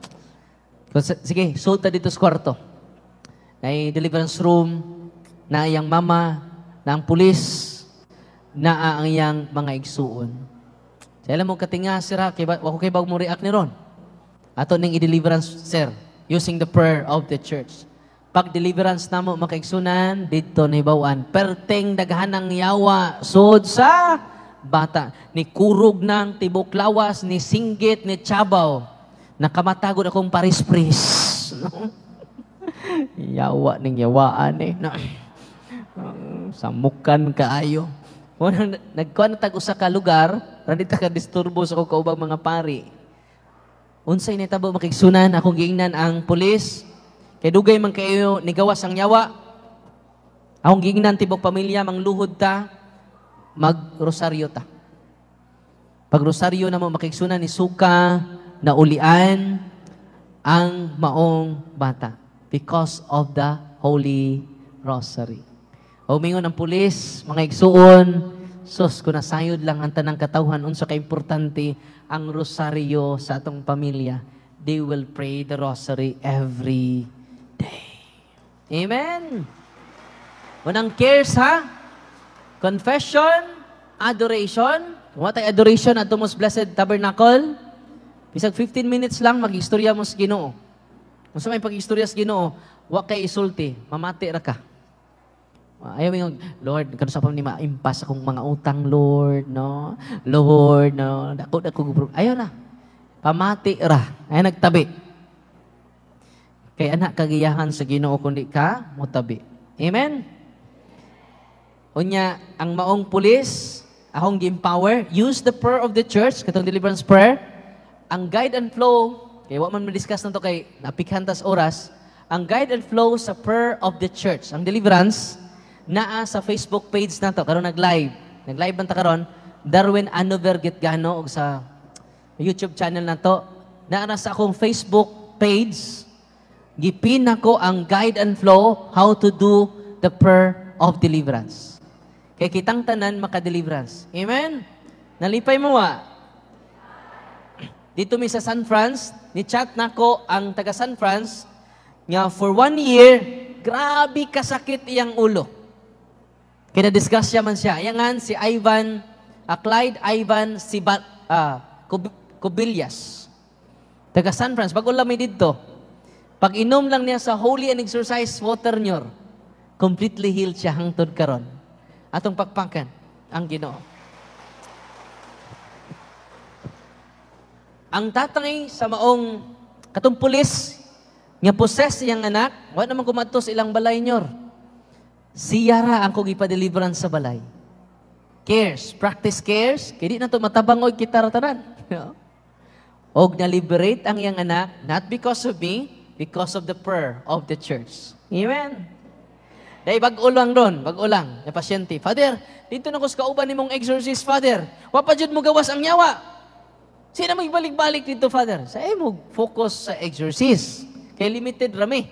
Sige, sulta dito sa kwarto. Na deliverance room, na iyang mama, na ang pulis, na ang iyang mga igsuon. Sa alam mo katinga, sir, wako kay bag mo react ni Ron. Ato ning i-deliverance, sir, using the prayer of the church. Pag deliverance na mo, makaigsunan, dito na ibawaan. Perteng daghanang yawa, sod sa bata. Ni kurog ng tibok lawas, ni singgit, ni chabaw. Nakamatagod akong paris-pris. No? Yawa ning yawaan eh. No? Samukan kaayo. Nagkuhan na tag-usa ka lugar, randita ka disturbo sa kaubang mga pari. Unsay nitabo makigsunan, akong giingnan ang pulis, kay dugay man kayo ni gawas ang yawa. Akong giingnan tibok pamilya, mangluhod ta, mag-rosaryo ta. Pag rosaryo na mo makigsunan ni suka, na ulian ang maong bata because of the Holy Rosary. Humingon ang pulis, mga igsuon, sus, kung nasayod lang ang tanang katawhan, unsa ka-importante ang rosaryo sa atong pamilya, they will pray the rosary every day. Amen? Unang cares, ha? Confession, adoration. What ay adoration at the most blessed tabernacle? Bisag fifteen minutes lang, mag-istorya mo sa Ginoo. Kung sa may pag-istorya sa Ginoo, wa kay isulti, mamati ra ka. Ayaw yung, Lord, kano sa pang ni maimpas akong mga utang, Lord, no? Lord, no? Dako, dako, ayaw na. Pamati ra. Ayaw nagtabi. Kaya anak kagiyahan sa Ginoo kundi ka, mutabi. Amen? Unya, ang maong pulis, akong gi-empower, use the prayer of the church, katong deliverance prayer, ang guide and flow, kaya wa man ma-discuss na to kay napikhantas oras, ang guide and flow sa prayer of the church, ang deliverance, naa sa Facebook page na to, karon nag-live. Nag-live man ta karon, Darwin Anover Gitgano, og sa YouTube channel na to, naara sa akong Facebook page, gipin ako ang guide and flow how to do the prayer of deliverance. Kay kitang tanan maka-deliverance. Amen? Nalipay mo wa? Dito mi sa San Franz, ni-chat nako ang taga San Franz, nga for one year, grabe kasakit iyang ulo. Kaya na-discuss man siya. Ayangan si Ivan, uh, Clyde Ivan Sibat, uh, Cubillas. Taga San Franz, bago lang may dito. Pag inom lang niya sa holy and exercise water niyor, completely healed siya hangtod karon. Atong pakpakan ang Ginoo. Ang tatay sa maong katong pulis nga possess iyang anak, wa naman kumatos ilang balay niyor. Siya ra ang kong ipa-deliverance sa balay. Cares, practice cares, kaya di na ito matabang o kita ratanan. Og na-liberate ang iyang anak, not because of me, because of the prayer of the church. Amen? Dahil bag-ulang ron, bag-ulang, na pasyente. Father, dito na ko sa kauban ni mong exorcist, Father. Wapa dyan mo gawas ang nyawa. Sino mo ibalik-balik dito, Father? Sa eh mo focus sa exorcist. Kaya limited rami.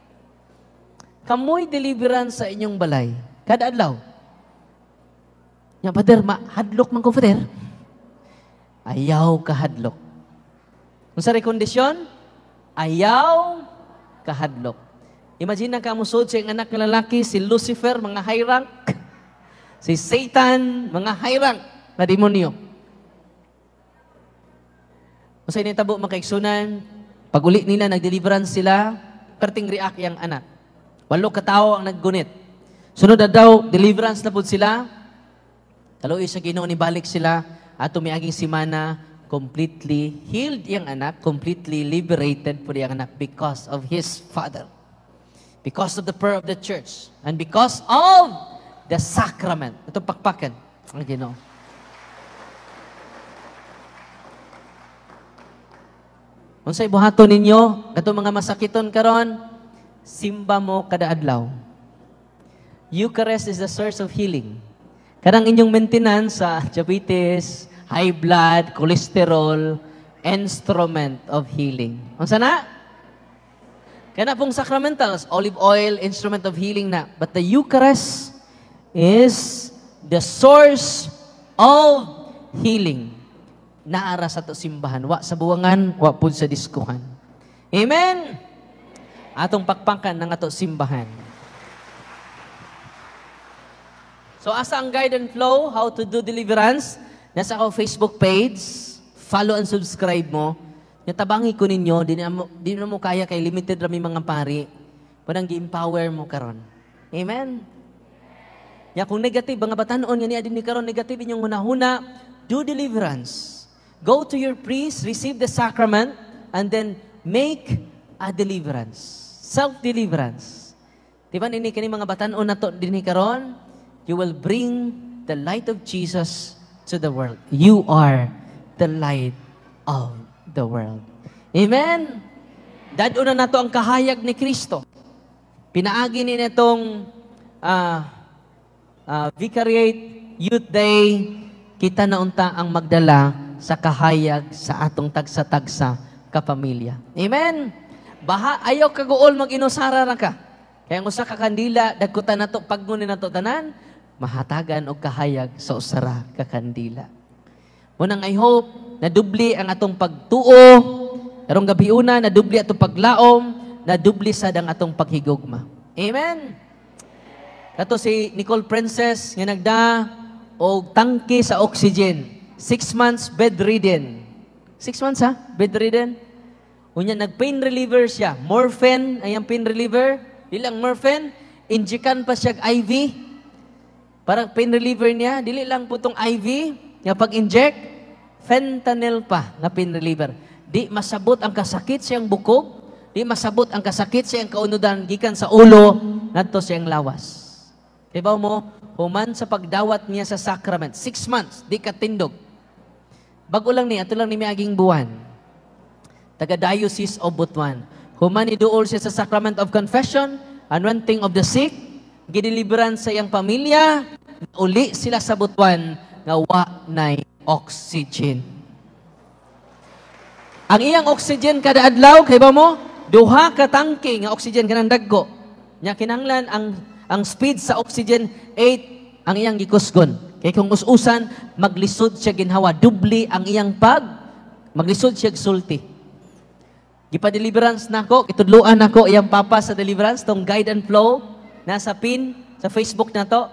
Kamoy deliverance sa inyong balay. Kada adlaw. Nya, Father, ma-hadlok man ko, Father. Ayaw ka hadlok. Kung sa rekondisyon, ayaw kahadlok. Imagine na kamusod sa anak na lalaki, si Lucifer, mga high rank. Si Satan, mga high rank na demonyo. Kung sa initabo makaiksunan, pag uli nila, nag-deliverance sila, karting react yung anak. Walo katao ang naggunit. Sunod na daw, deliverance na po sila. Kaluoy sa Ginoo ni balik sila, at tumiaging simana, completely healed yung anak, completely liberated po yung anak because of his father. Because of the prayer of the church. And because of the sacrament. Ito pakpakan. Ang Ginoo. Kung sa'y buhato ninyo, ito mga masakiton karon, simba mo kada adlaw. Eucharist is the source of healing. Kadang inyong maintenance sa diabetes, high blood, cholesterol, instrument of healing. Ang sana? Kaya na pong sacramentals, olive oil, instrument of healing na. But the Eucharist is the source of healing. Naara sa to simbahan. Wa sa buwangan, wa po sa diskuhan. Amen? Atong pakpakan ng ato simbahan. So, asa ang guide and flow, how to do deliverance? Nasa ako Facebook page, follow and subscribe mo. Natabangi ko ninyo, di na mo, di na mo kaya kay limited rami mga pari. Parang gi-empower mo karon. Amen? Ya, kung negative, mga batanon, yan ni karon negative inyong hunahuna, do deliverance. Go to your priest, receive the sacrament, and then make a deliverance. Self-deliverance. Diba nini kini mga batanon na to din karon, you will bring the light of Jesus to the world. You are the light of the world. Amen? Daduna na to ang kahayag ni Kristo. Pinaagi ni itong uh, uh, Vicariate Youth Day, kita na unta ang magdala sa kahayag sa atong tagsa-tagsa kapamilya. Amen? Baha, ayaw kaguol mag-inusara na ka. Kaya ang usa ka kandila, dagkutan na to, pagmunin na to tanan, mahatagan og kahayag sa usara ka kandila. Munang I hope na dubli ang atong pagtuo, karong gabiuna na dubli atong paglaom, na dubli sad ang atong paghigugma. Amen. Kato si Nicole Princess nga nagda og tangke sa oxygen. Six months bedridden. Six months ha? Bedridden. Unya nag-pain reliever siya. Morphine, ay ang pain reliever. Ilang morphine, injikan pa siya I V. Parang pain reliever niya, dili lang po itong I V, nga pag-inject, fentanyl pa na pain reliever. Di masabot ang kasakit siyang bukog, di masabot ang kasakit siyang kaunudan, gikan sa ulo, nadto siyang lawas. Diba mo, human sa pagdawat niya sa sacrament, six months, di katindog. Bago lang niya, ito lang ni Miaging buwan. Taga-diocese of Butuan. Human iduol siya sa sacrament of confession, anointing of the sick, gideliveran sa iyang pamilya, uli sila sa Butuan, nga wa nay oxygen. Ang iyang oxygen kada adlaw kay ba mo duha ka tangke nga oxygen kanang dagko. Nya kinahanglan ang ang speed sa oxygen eight ang iyang gikusgon. Kay kung us-usan maglisod siya ginhawa dubli ang iyang pag maglisod siya sulti. Gipa-deliverance nako, itudluan nako iyang papa sa deliverance tong guide and flow nasa pin sa Facebook na to.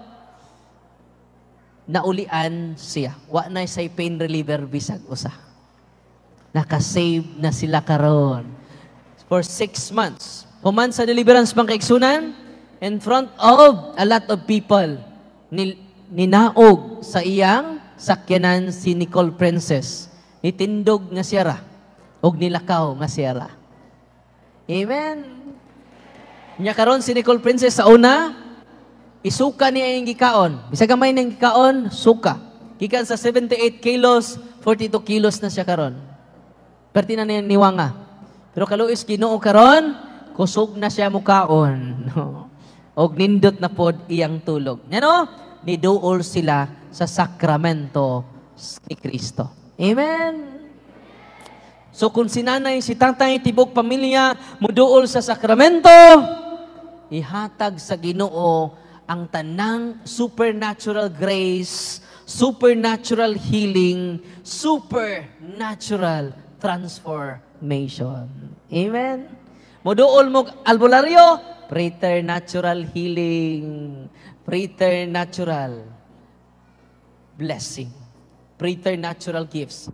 Naulian siya. Wa na say pain reliever bisag usa. Naka-save na sila karon for six months. Human sa deliverance bang kaigsunan in front of a lot of people. Nil, ninaog sa iyang sakyanan si Nicole Princess. Nitindog nga siya ra. Og nilakaw nga siya ra. Amen. Nya karon si Nicole Princess sa una, isuka niya yung gikaon. Bisag gamay ng gikaon, suka. Gikan sa seventy-eight kilos, forty-two kilos na siya karon. Perti na niya niwanga. Pero kaluis Ginoo karon, kusog na siya mukaon. Og nindot na pod iyang tulog. Ngano? Niduol sila sa sakramento ni Kristo. Amen. So kung si nanay, si tatay, tibok pamilya, muduol sa sakramento, ihatag sa Ginoo ang tanang supernatural grace, supernatural healing, supernatural transformation. Amen. Muduol mo albularyo, preternatural healing, preternatural blessing, preternatural gifts.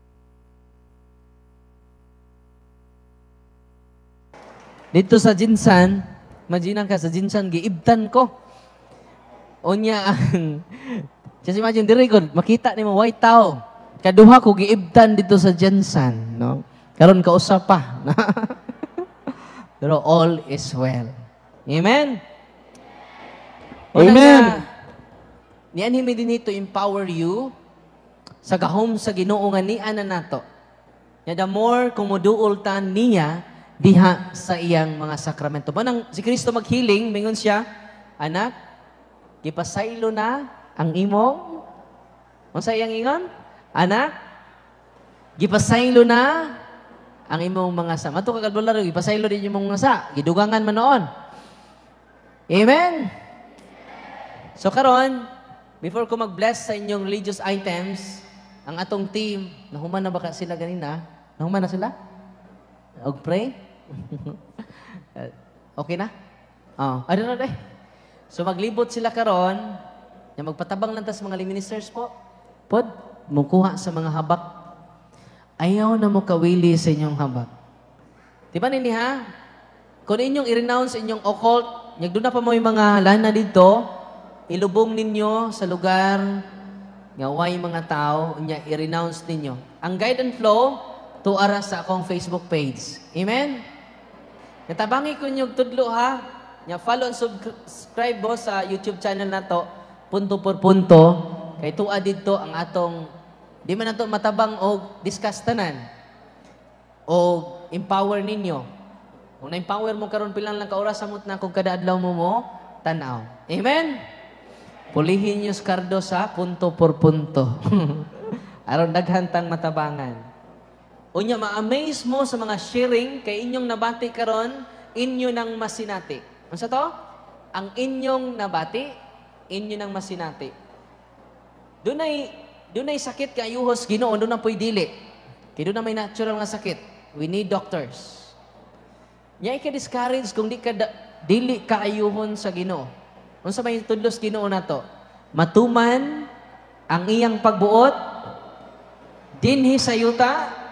Dito sa Jinsan, imagine ka sa Jinsan, giibtan ko. Unya ang, just imagine, diri ko, makita ni mo, white tao. Kaduha ko, giibtan dito sa Jinsan. No? Karon kausap pa. Pero all is well. Amen? Amen. Niyan himi din to empower you sa gahom sa Ginoo nga niya na nato. Nya the more kung moduol ta niya diha sa iyang mga sakramento. Manang si Kristo maghealing, mingon siya, anak, gipasaylo na ang imong unsa iyang ingon? Anak, gipasaylo na ang imong mga sa. Mato kag albularyo, gipasaylo din imong mga sa. Gidugangan man noon. Amen. So karon, before ko mag-bless sa inyong religious items, ang atong team, nahuman na baka sila ganina? Nahuman na sila? Og pray? Okay na? Oh, I don't know, eh. So maglibot sila karon, na magpatabang lang tas mga ministers po. Pod, mukuha sa mga habak. Ayaw na mo kawili sa inyong habak. Di ba nini ha? Kung inyong i-renounce inyong occult, nyagdo na pa mo yung mga lana dito, ilubong ninyo sa lugar nga way mga tao, nya i-renounce ninyo. Ang guide and flow, tuara sa akong Facebook page. Amen? Natabangi ko nyo tudlo ha. Nya follow and subscribe mo sa YouTube channel na to, punto por punto. Kay tuwa dito ang atong, di man nato matabang o discuss tanan. O empower ninyo. Kung na-empower mo karon pilang lang ka oras samot na kung kada adlaw mo mo, tanaw. Amen? Pulihin nyo skardo sa punto por punto. Aron daghantang matabangan. Unya ma-amaze mo sa mga sharing kay inyong nabati karon, inyo nang masinati. Ano sa to? Ang inyong nabati, inyo nang masinati. Dunay dunay sakit kay ayuhos Ginoo, doon na po'y dili. Kay doon na may natural nga sakit. We need doctors. Nya ika-discourage kung di ka da, dili kaayuhon sa Ginoo. Unsa may tudlos Ginoo nato? Matuman ang iyang pagbuot dinhi sa yuta.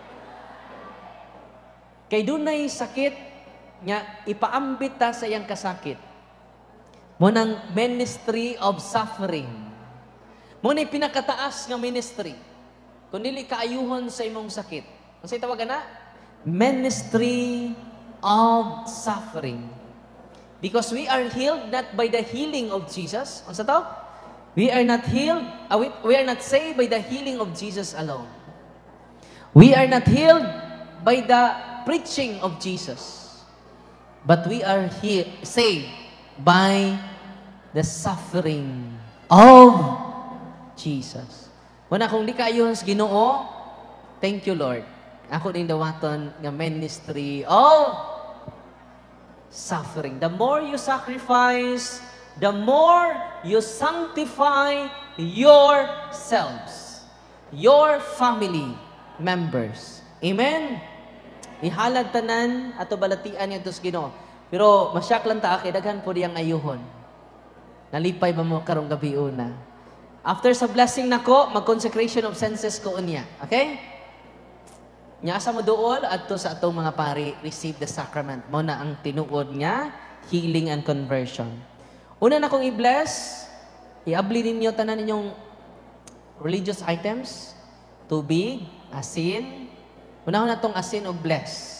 Kay dunay sakit nga ipaambit ta sa iyang kasakit. Mo nang ministry of suffering. Mo na pinakataas nga ministry. Kung dili kaayuhon sa imong sakit. Unsay tawagan na? Ministry of suffering. Because we are healed not by the healing of Jesus. Ano sa to? We are not healed, uh, we, we are not saved by the healing of Jesus alone. We are not healed by the preaching of Jesus. But we are he saved by the suffering of Jesus. Muna kung di kayo sa Ginoo, thank you, Lord. Ako din dawaton nga ministry of suffering. The more you sacrifice, the more you sanctify yourselves, your family members. Amen? Ihalad tanan ato balatian yung tos Ginoo. Pero masyak lang ta kay daghan po diyang ayuhon. Nalipay ba mo karong gabi una? After sa blessing nako, mag-consecration of senses ko unya. Okay? Nya sa mo duol adto sa atong mga pari, receive the sacrament. Mao na ang tinuod nga healing and conversion. Una na kong i-bless, i-abli ninyo tanan ninyong religious items, tubig, asin. Una na tong asin o bless.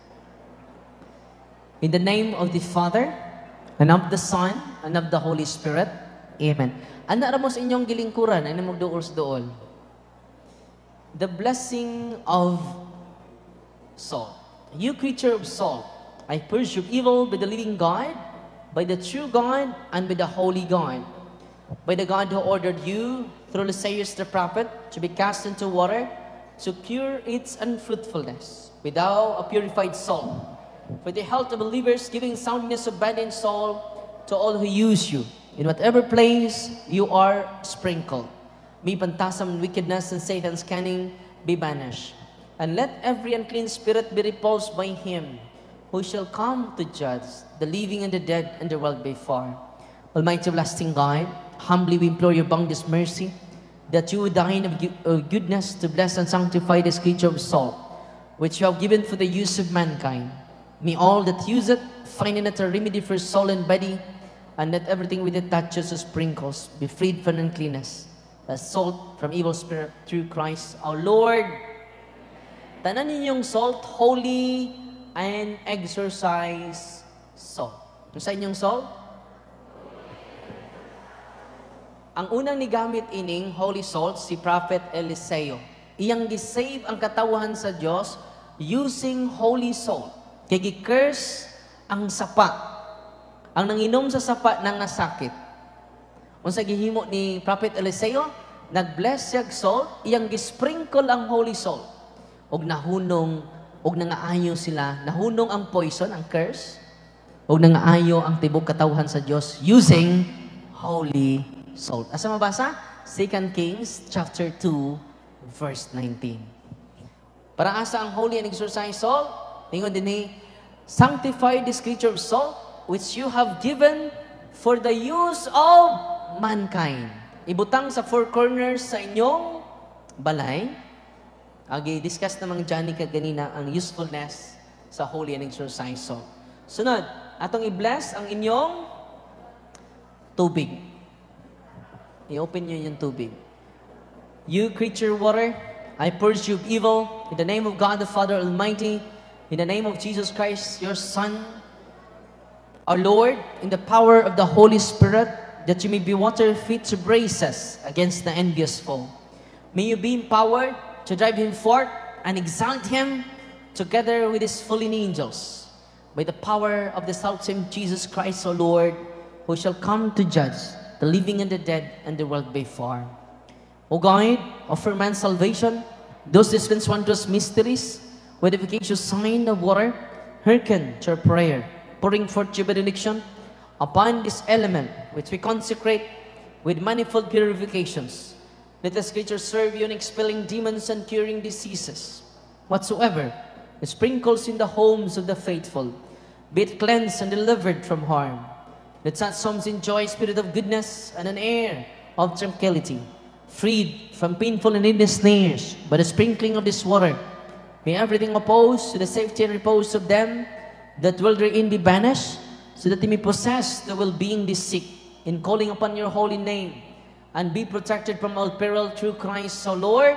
In the name of the Father, and of the Son, and of the Holy Spirit. Amen. Ano ra mo sa inyong gilingkuran, ano mo duol sa duol? The blessing of salt. You creature of salt, I purge you evil by the living God, by the true God, and by the holy God. By the God who ordered you, through Isaiah the prophet, to be cast into water, to cure its unfruitfulness, without a purified salt. For the health of believers, giving soundness of body and soul to all who use you. In whatever place you are sprinkled. May pantasam wickedness and Satan's cunning be banished. And let every unclean spirit be repulsed by him, who shall come to judge the living and the dead and the world by far. Almighty everlasting God, humbly we implore your boundless mercy, that you would deign of goodness to bless and sanctify this creature of salt, which you have given for the use of mankind. May all that use it find in it a remedy for soul and body, and let everything with it touches or sprinkles be freed from uncleanness, as salt from evil spirit through Christ our Lord. Tanan ninyong salt, holy and exercise salt. Ano sa inyong salt? Ang unang nigamit ining holy salt, si Prophet Eliseo. Iyang gisave ang katawan sa Diyos using holy salt. Kaya gi-curse ang sapa. Ang nanginom sa sapa nang nasakit. Kung sa gihimo ni Prophet Eliseo, nag-bless siya salt, iyang gisprinkle ang holy salt. Og nahunong, og nangaayo sila, nahunong ang poison, ang curse, og nangaayo ang tibok katawhan sa Dios using holy salt. Asa mabasa? Second Kings chapter two verse nineteen. Para asa ang holy and exercise salt? Ingon din ni, sanctify this creature of salt, which you have given for the use of mankind. Ibutang sa four corners sa inyong balay. Agi, discuss namang dyan ka ganina ang usefulness sa holy and exercise salt. Sunod, atong i-bless ang inyong tubig. I-open nyo yung tubig. You creature water, I purge you of evil in the name of God the Father Almighty, in the name of Jesus Christ, your Son, our Lord, in the power of the Holy Spirit, that you may be water fit to brace us against the envious foe. May you be empowered to drive him forth and exalt him together with his fallen angels, by the power of the self-same Jesus Christ, our Lord, who shall come to judge the living and the dead and the world by far. O God, offer man's salvation, those dispense wondrous mysteries, with efficacious sign of water, hearken to our prayer, pouring forth your benediction upon this element which we consecrate with manifold purifications. Let this creature serve you in expelling demons and curing diseases. Whatsoever it sprinkles in the homes of the faithful, be it cleansed and delivered from harm. Let such souls enjoy spirit of goodness and an air of tranquility, freed from painful and needless snares by the sprinkling of this water. May everything opposed to the safety and repose of them that dwell therein be banished, so that they may possess the well-being they seek in calling upon your holy name, and be protected from all peril through Christ our Lord.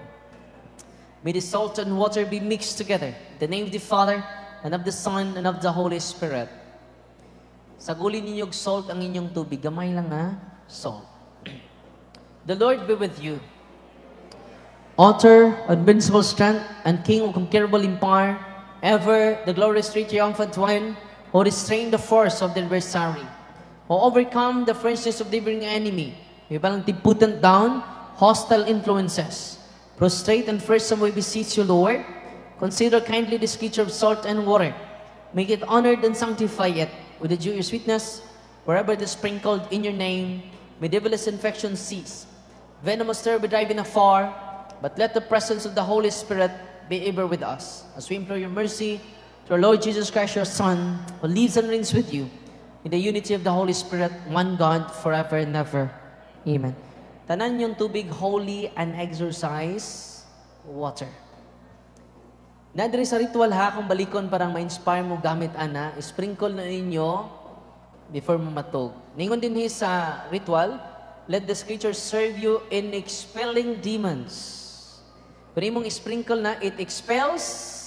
May the salt and water be mixed together, in the name of the Father, and of the Son, and of the Holy Spirit. Sagulin ninyong salt ang inyong tubig. Gamay lang ha, salt. The Lord be with you. Author, invincible strength, and King of conquerable empire, ever the glorious triumphant one, who restrained the force of the adversary, who overcome the fierceness of the neighboring enemy, May balang put down hostile influences. Prostrate and first some we beseech you, Lord. Consider kindly this creature of salt and water. Make it honored and sanctify it with the Jewish sweetness. Wherever it is sprinkled in your name, may devilish infection cease. Venomous terror be driven afar, but let the presence of the Holy Spirit be ever with us. As we implore your mercy to our Lord Jesus Christ, your Son, who lives and reigns with you in the unity of the Holy Spirit, one God, forever and ever. Amen. Tanan yung tubig, holy and exercise water. Nadiri sa ritual ha, kung balikon parang ma-inspire mo gamit ana, sprinkle na ninyo before mo matog. Ningon din sa ritual, let this creature serve you in expelling demons. Pero imong sprinkle na, it expels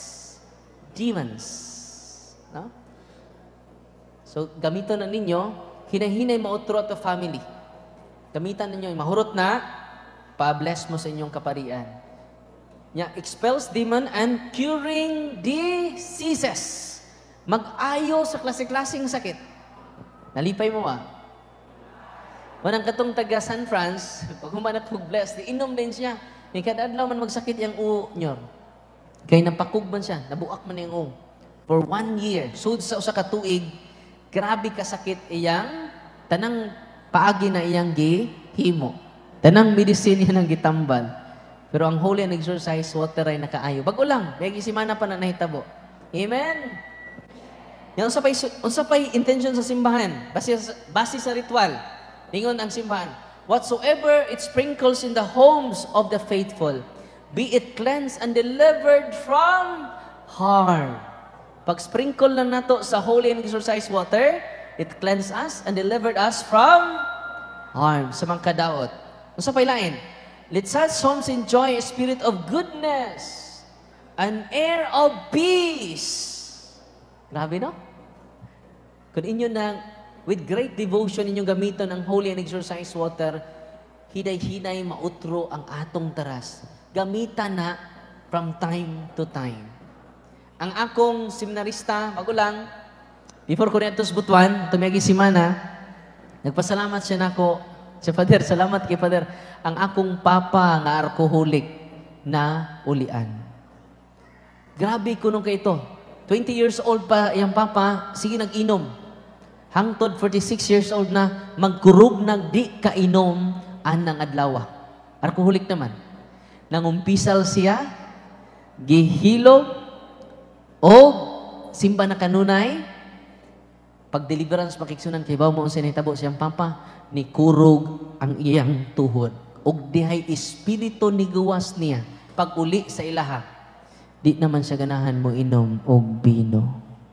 demons. No? So, gamiton na ninyo, hinahinay mautro at family. Gamitan ninyo, mahurot na, pa-bless mo sa inyong kaparian. Yeah, expels demon and curing diseases. Mag-ayo sa klase-klaseng sakit. Nalipay mo ah. Manang katong taga San Franz, pag humanap kong bless, di inom din siya. May kadadlaw man magsakit yung u nyo. Kaya napakug man siya, nabuak man yung u. For one year, sud sa usa ka tuig, grabe kasakit iyang, tanang paagi na iyang gihimo. Tanang medicine yan ang gitambal. Pero ang holy and exercise water ay nakaayo. Bago lang, may gisimana pa na nahitabo. Amen? Yung unsapay, unsapay intention sa simbahan, base, base sa ritual. Ningon ang simbahan, whatsoever it sprinkles in the homes of the faithful, be it cleansed and delivered from harm. Pag sprinkle lang nato sa holy and exercise water, it cleansed us and delivered us from harm. Sa mga kadaot. Unsapay lain, let such homes enjoy a spirit of goodness, an air of peace. Grabe, no? Kung inyo na, with great devotion, inyong gamiton ang holy and exercise water, hinay-hinay mautro ang atong taras. Gamitan na from time to time. Ang akong seminarista, bago lang, before ko netos butuan, tumiyagi simana, nagpasalamat siya na ako, siya, Father, salamat kay Father, ang akong papa nga alcoholic na ulian. Grabe ko nung kay ito. twenty years old pa yung papa, sige nag-inom. Hangtod forty-six years old na, magkurog nag di kainom anang adlaw. Alcoholic naman. Nangumpisal siya, gihilo, o simba na kanunay, pag deliverance makiksunan kay bawo mo sa nitabo siyang papa, ni kurog ang iyang tuhod. Og dihay espiritu ni gawas niya, pag uli sa ilaha, di naman siya ganahan mo inom og bino.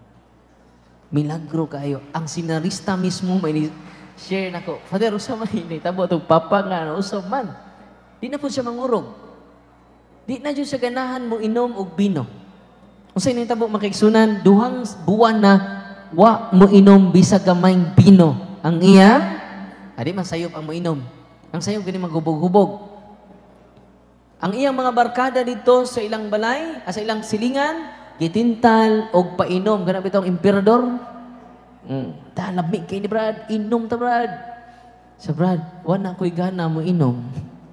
Milagro kayo. Ang sinarista mismo may share nako. Father, usa man ini tabo tong papa nga no usa man. Di na po siya mangurog. Di na jud siya ganahan mo inom og bino. Unsay ni tabo makigsunan duhang buwan na wa mo inom bisag gamayng bino. Ang iya adi man sayop ang mo inom. Ang sayop gani maghubog-hubog. Ang iyang mga barkada dito sa ilang balay, sa ilang silingan, gitintal og painom. Ganap itong emperador. Mm. Talami kay ni Brad, inom ta Brad. Sa Brad, wala ko'y gana mo inom.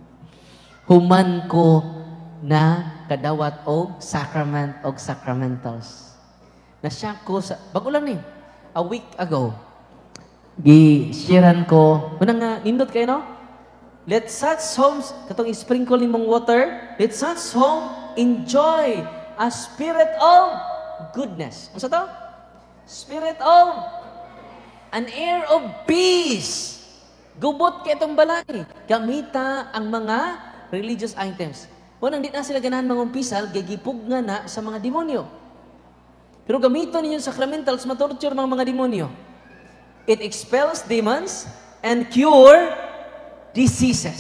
Human ko na kadawat og sacrament og sacramentals. Nasya ko sa, bago lang ni, a week ago, gi-sharean ko, unang nga, nindot kayo no? Let such homes, katong sprinkle nimong water, let such home enjoy a spirit of goodness. Ano sa to? Spirit of an air of peace. Gubot kay itong balay. Gamita ang mga religious items. Kung di na sila ganahan mangumpisal, gagipug nga na sa mga demonyo. Pero gamito ninyo sacramentals, matorture mga mga demonyo. It expels demons and cure diseases.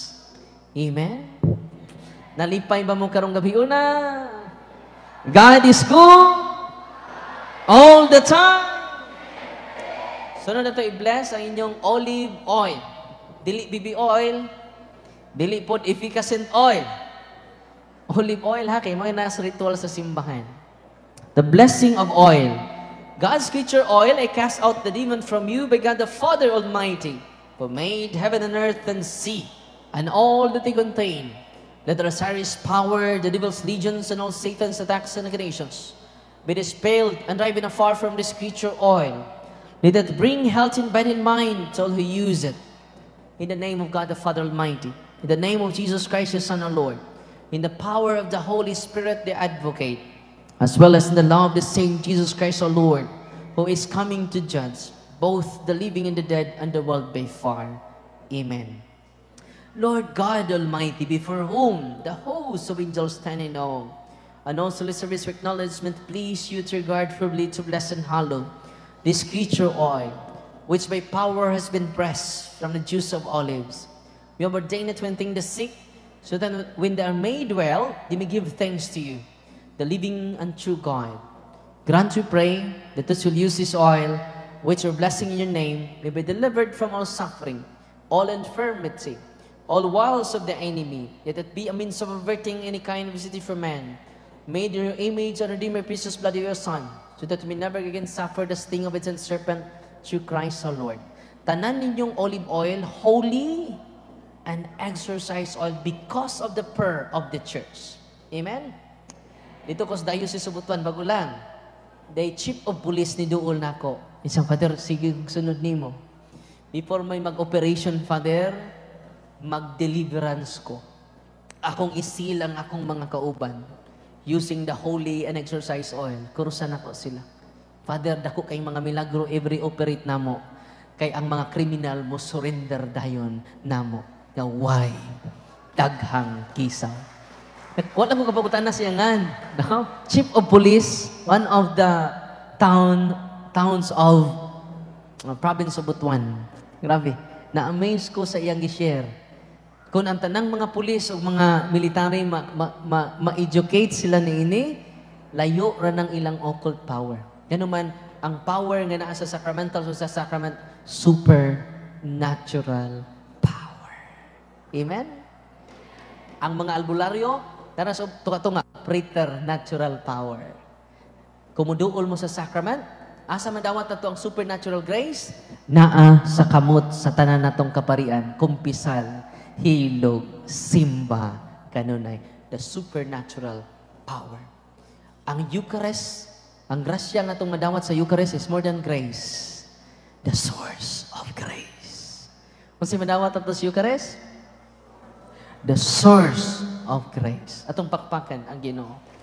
Amen? Nalipay ba mo karong gabi una? God is good all the time. Sunod na ito, i-bless ang inyong olive oil. Dili B B oil, dili pod efficacent oil. Olive oil ha, kay mga nasa ritual sa simbahan. The blessing of oil. God's creature oil, I cast out the demon from you by God the Father Almighty. who made heaven and earth and sea, and all that they contain. Let the Osiris power, the devil's legions, and all Satan's attacks and aggravations be dispelled and driven afar from this creature oil. Let it bring health in body and mind to all who use it. In the name of God the Father Almighty, in the name of Jesus Christ, His Son, our Lord, in the power of the Holy Spirit, the Advocate, as well as in the love of the same Jesus Christ, our Lord, who is coming to judge both the living and the dead and the world by far. Amen. Lord God Almighty, before whom the hosts of angels stand in awe, and also the service of acknowledgement, please you to regard privilege to bless and hallow this creature oil, which by power has been pressed from the juice of olives. We have ordained it to anoint the sick, so that when they are made well, they may give thanks to you, the living and true God. Grant, we pray, that those who use this oil, which are blessing in your name, may be delivered from all suffering, all infirmity, all wiles of the enemy, yet it be a means of averting any kind of visitation from man. Made in your image and redeem your precious blood of your Son, so that we never again suffer the sting of its serpent, through Christ our Lord. Tanan ninyong olive oil, holy and exorcise oil, because of the prayer of the church. Amen? Dito ko sa Diocese of Butuan, bago lang, the chief of police ni Duol nako. Isang, Father, sige, sunod nimo. Before may mag-operation, Father, mag-deliverance ko. Akong isilang akong mga kauban, using the holy and exorcise oil. Kurusan ako sila. Father, dako kay mga milagro every operate namo. Kay ang mga kriminal mo surrender dayon namo. Nga why? Daghang kisaw. Wala ko kapagutan na siya ngan. No? Chief of Police, one of the town towns of uh, province of Butuan. Grabe. Na-amaze ko sa iyang gi-share. Kung ang tanang mga pulis o mga military ma-educate ma, ma, sila ni ini, layo ra ng ilang occult power. Yan naman, ang power nga naa sa sacramental, so sa sacrament, supernatural power. Amen? Ang mga albularyo, tara sa tunga-tunga, preternatural power. Kumuduol mo sa sacrament, asa madawat na to ang supernatural grace, naa sa kamot sa tanan natong kaparian, kumpisal, hilog, simba, kanunay, the supernatural power. Ang Eucharist, ang grasya nga itong madawat sa Eucharist is more than grace, the source of grace. Kung si madawat ito sa Eucharist, the source of grace. Atong pakpakan ang Ginoo.